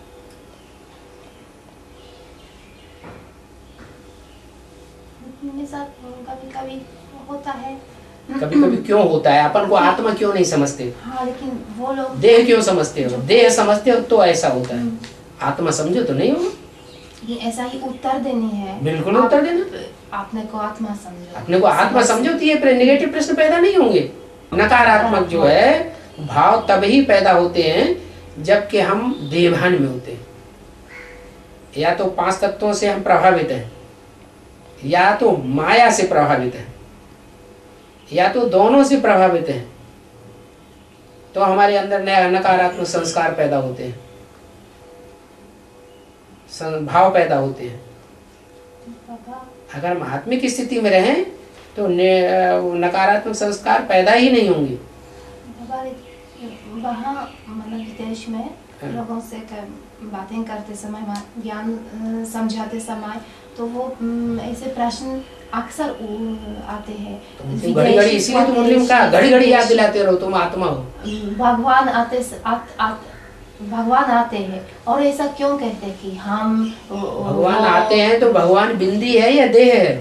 Speaker 3: मेरे साथ कभी-कभी होता है।
Speaker 1: कभी-कभी क्यों होता है? अपन को आत्मा क्यों नहीं समझते?
Speaker 3: हाँ, लेकिन वो लोग
Speaker 1: देह क्यों समझते हो? देह समझते हो तो ऐसा होता है, आत्मा समझो तो नहीं होगा।
Speaker 3: ये ऐसा ही उत्तर देनी है।
Speaker 1: बिल्कुल उत्तर देना।
Speaker 3: अपने को आत्मा समझो,
Speaker 1: अपने को आत्मा समझो तो ये नेगेटिव प्रश्न पैदा नहीं होंगे। नकारात्मक जो है भाव तब ही पैदा होते हैं जबकि हम देवभान में होते हैं। या तो 5 तत्वों से हम प्रभावित हैं, या तो माया से प्रभावित हैं, या तो दोनों से प्रभावित हैं, तो हमारे अंदर नया नकारात्मक संस्कार पैदा होते हैं, भाव पैदा होते हैं। अगर हम आत्मिक स्थिति में रहें तो नकारात्मक संस्कार पैदा ही नहीं होंगे।
Speaker 3: वहाँ मतलब विदेश में लोगों से बातें करते समय, ज्ञान समझाते समय, तो वो ऐसे प्रश्न अक्सर आते हैं।
Speaker 1: घड़ी घड़ी इसीलिए तो मुस्लिम का घड़ी घड़ी याद दिलाते रहो तुम आत्मा हो।
Speaker 3: भगवान आते हैं और ऐसा क्यों कहते हैं कि हम
Speaker 1: भगवान आते हैं? तो भगवान बिंदी है या देह है?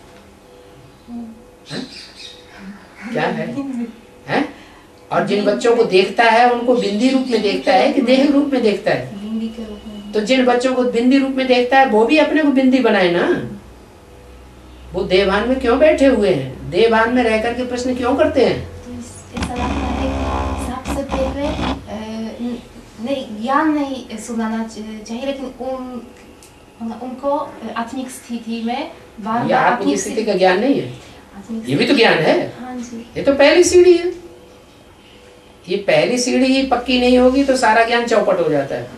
Speaker 1: क्या है? और जिन बच्चों को देखता है उनको बिंदी रूप में देखता है कि देह रूप में देखता है?
Speaker 3: बिंदी के रूप में। तो
Speaker 1: जिन बच्चों को बिंदी रूप में देखता है वो भी अपने को बिंदी बनाए ना। वो देवभान में क्यों बैठे हुए हैं? देवभान में रहकर के प्रश्न क्यों करते हैं?
Speaker 3: तो ऐसा लगता है कि सबसे पहले नहीं, ज्ञान नहीं सुनाना चाहिए, लेकिन उनको आत्मिक स्थिति में बार-बार
Speaker 1: आत्मिक स्थिति का ज्ञान नहीं है, ये भी तो ज्ञान है।
Speaker 3: हाँ जी।
Speaker 1: ये तो पहली सीढ़ी है। ये पहली सीढ़ी ही पक्की नहीं होगी तो सारा ज्ञान चौपट हो जाता है।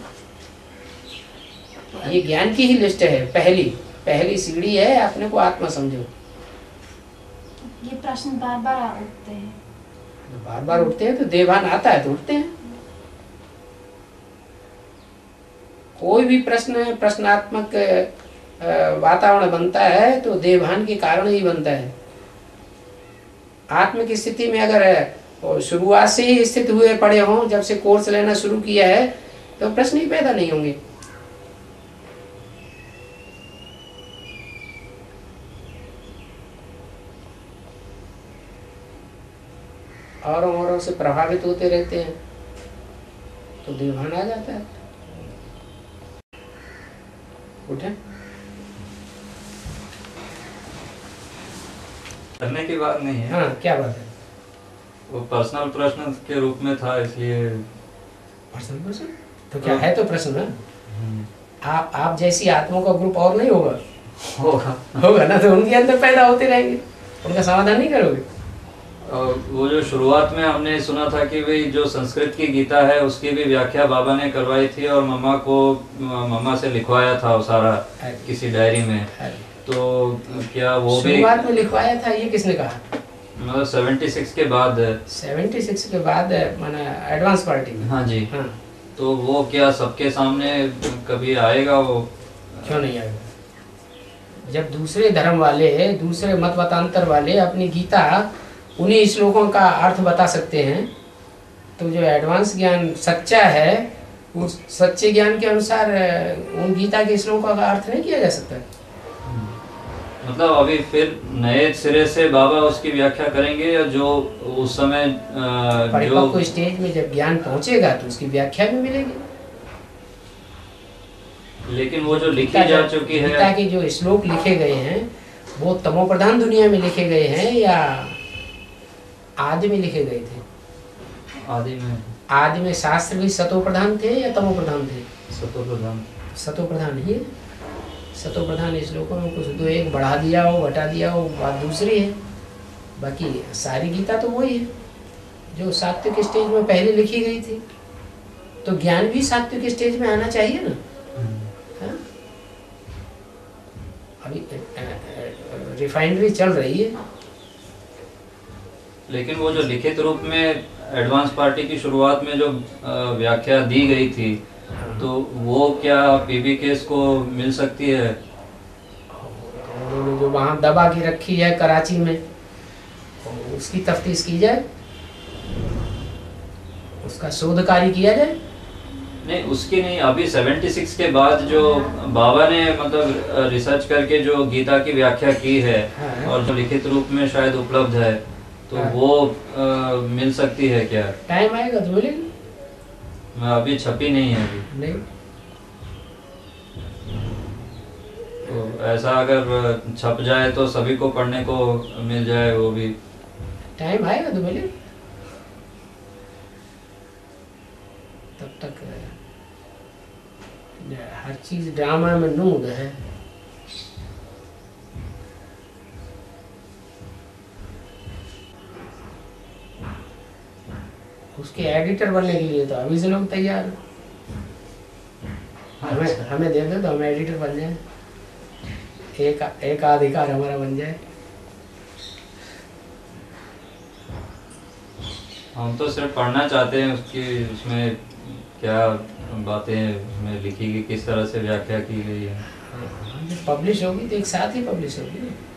Speaker 1: ये ज्ञान की ही लिस्ट है। पहली सीढ़ी है, अपने को आत्मा समझो।
Speaker 3: ये प्रश्न बार-बार उठते हैं।
Speaker 1: बार-बार उठते हैं तो देवभान आता है तो उठते हैं। कोई भी प्रश्नात्मक वातावरण बनता है तो देवभान के कारण ही बनता है। आत्मिक स्थिति में अगर शुरुआत से ही स्थित हुए पड़े हों, जब से कोर्स लेना शुरू किया है, तो प्रश्न ही पैदा नहीं होंगे। औरों से प्रभावित होते रहते हैं तो देवभान आ जाता है। उठे
Speaker 2: करने की बात नहीं है।
Speaker 1: हाँ, क्या बात है?
Speaker 2: वो पर्सनल प्रश्न के रूप में था, इसलिए।
Speaker 1: पर्सनल प्रश्न तो क्या है? तो प्रश्न है। आप जैसी आत्मा का ग्रुप और नहीं होगा ना, तो उनके अंदर पैदा होते रहेंगे, उनका समाधान नहीं करोगे।
Speaker 2: वो जो शुरुआत में हमने सुना था कि भाई जो संस्कृत की गीता है उसकी भी व्याख्या बाबा ने करवाई थी और मम्मा से लिखवाया था वो सारा किसी डायरी में। तो क्या वो भी
Speaker 1: शुरुआत में लिखवाया था? ये किसने कहा?
Speaker 2: मतलब 76 के बाद।
Speaker 1: 76 के बाद माना एडवांस पार्टी में।
Speaker 2: हाँ जी।
Speaker 1: हाँ।
Speaker 2: तो वो क्या सबके सामने कभी आएगा वो
Speaker 1: क्यों नहीं आएगा? जब दूसरे धर्म वाले, दूसरे मत मतांतर वाले अपनी गीता उन्हीं श्लोकों का अर्थ बता सकते हैं, तो जो एडवांस ज्ञान सच्चा है उस सच्चे ज्ञान के अनुसार उन गीता के श्लोकों का अर्थ नहीं किया जा सकता।
Speaker 2: मतलब अभी फिर नए सिरे से बाबा उसकी व्याख्या करेंगे, या जो उस समय
Speaker 1: परिपक्व स्टेज में जब ज्ञान पहुंचेगा तो उसकी व्याख्या भी मिलेगी।
Speaker 2: लेकिन वो जो लिखी जा चुकी है,
Speaker 1: गीता के जो श्लोक लिखे गए हैं वो तमो प्रधान दुनिया में लिखे गए हैं या आदि में लिखे गए थे? आदि में शास्त्र भी सतो प्रधान थे या तमो प्रधान थे?
Speaker 2: सतो प्रधान।
Speaker 1: सतो प्रधान ही है। सतो प्रधान श्लोकों में कुछ दो एक बढ़ा दिया हो घटा दिया हो बात दूसरी है, बाकी सारी गीता तो वही है जो सात्विक स्टेज में पहले लिखी गई थी। तो ज्ञान भी सात्विक स्टेज में आना चाहिए ना। हाँ? अभी रिफाइनरी चल रही है,
Speaker 2: लेकिन वो जो लिखित रूप में एडवांस पार्टी की शुरुआत में जो व्याख्या दी गई थी, तो वो क्या पीबी केस को मिल सकती है?
Speaker 1: उन्होंने जो वहाँ दबा के रखी है कराची में, उसकी तफ्तीश की जाए, उसका शोध कार्य किया जाए।
Speaker 2: नहीं, उसकी नहीं, अभी 76 के बाद जो बाबा ने मतलब रिसर्च करके जो गीता की व्याख्या की है,
Speaker 1: हाँ। और
Speaker 2: जो लिखित रूप में शायद उपलब्ध है, तो
Speaker 1: हाँ।
Speaker 2: वो मिल सकती है क्या?
Speaker 1: टाइम आएगा तो मिलेगी।
Speaker 2: अभी छपी नहीं है अभी।
Speaker 1: नहीं,
Speaker 2: तो ऐसा अगर छप जाए तो सभी को पढ़ने को मिल जाए, वो भी
Speaker 1: टाइम आएगा तो मिलेगी। तब तक हर चीज ड्रामा में नूद है। उसके एडिटर बनने के लिए तो अभी से लोग तैयार हैं। हमें दे दो तो हम एडिटर बन जाए, एक अधिकार हमारा बन जाए।
Speaker 2: हम तो सिर्फ पढ़ना चाहते हैं उसकी, उसमें क्या बातें उसमें लिखी गई, किस तरह से व्याख्या की गई है।
Speaker 1: जब पब्लिश होगी तो एक साथ ही पब्लिश होगी ना।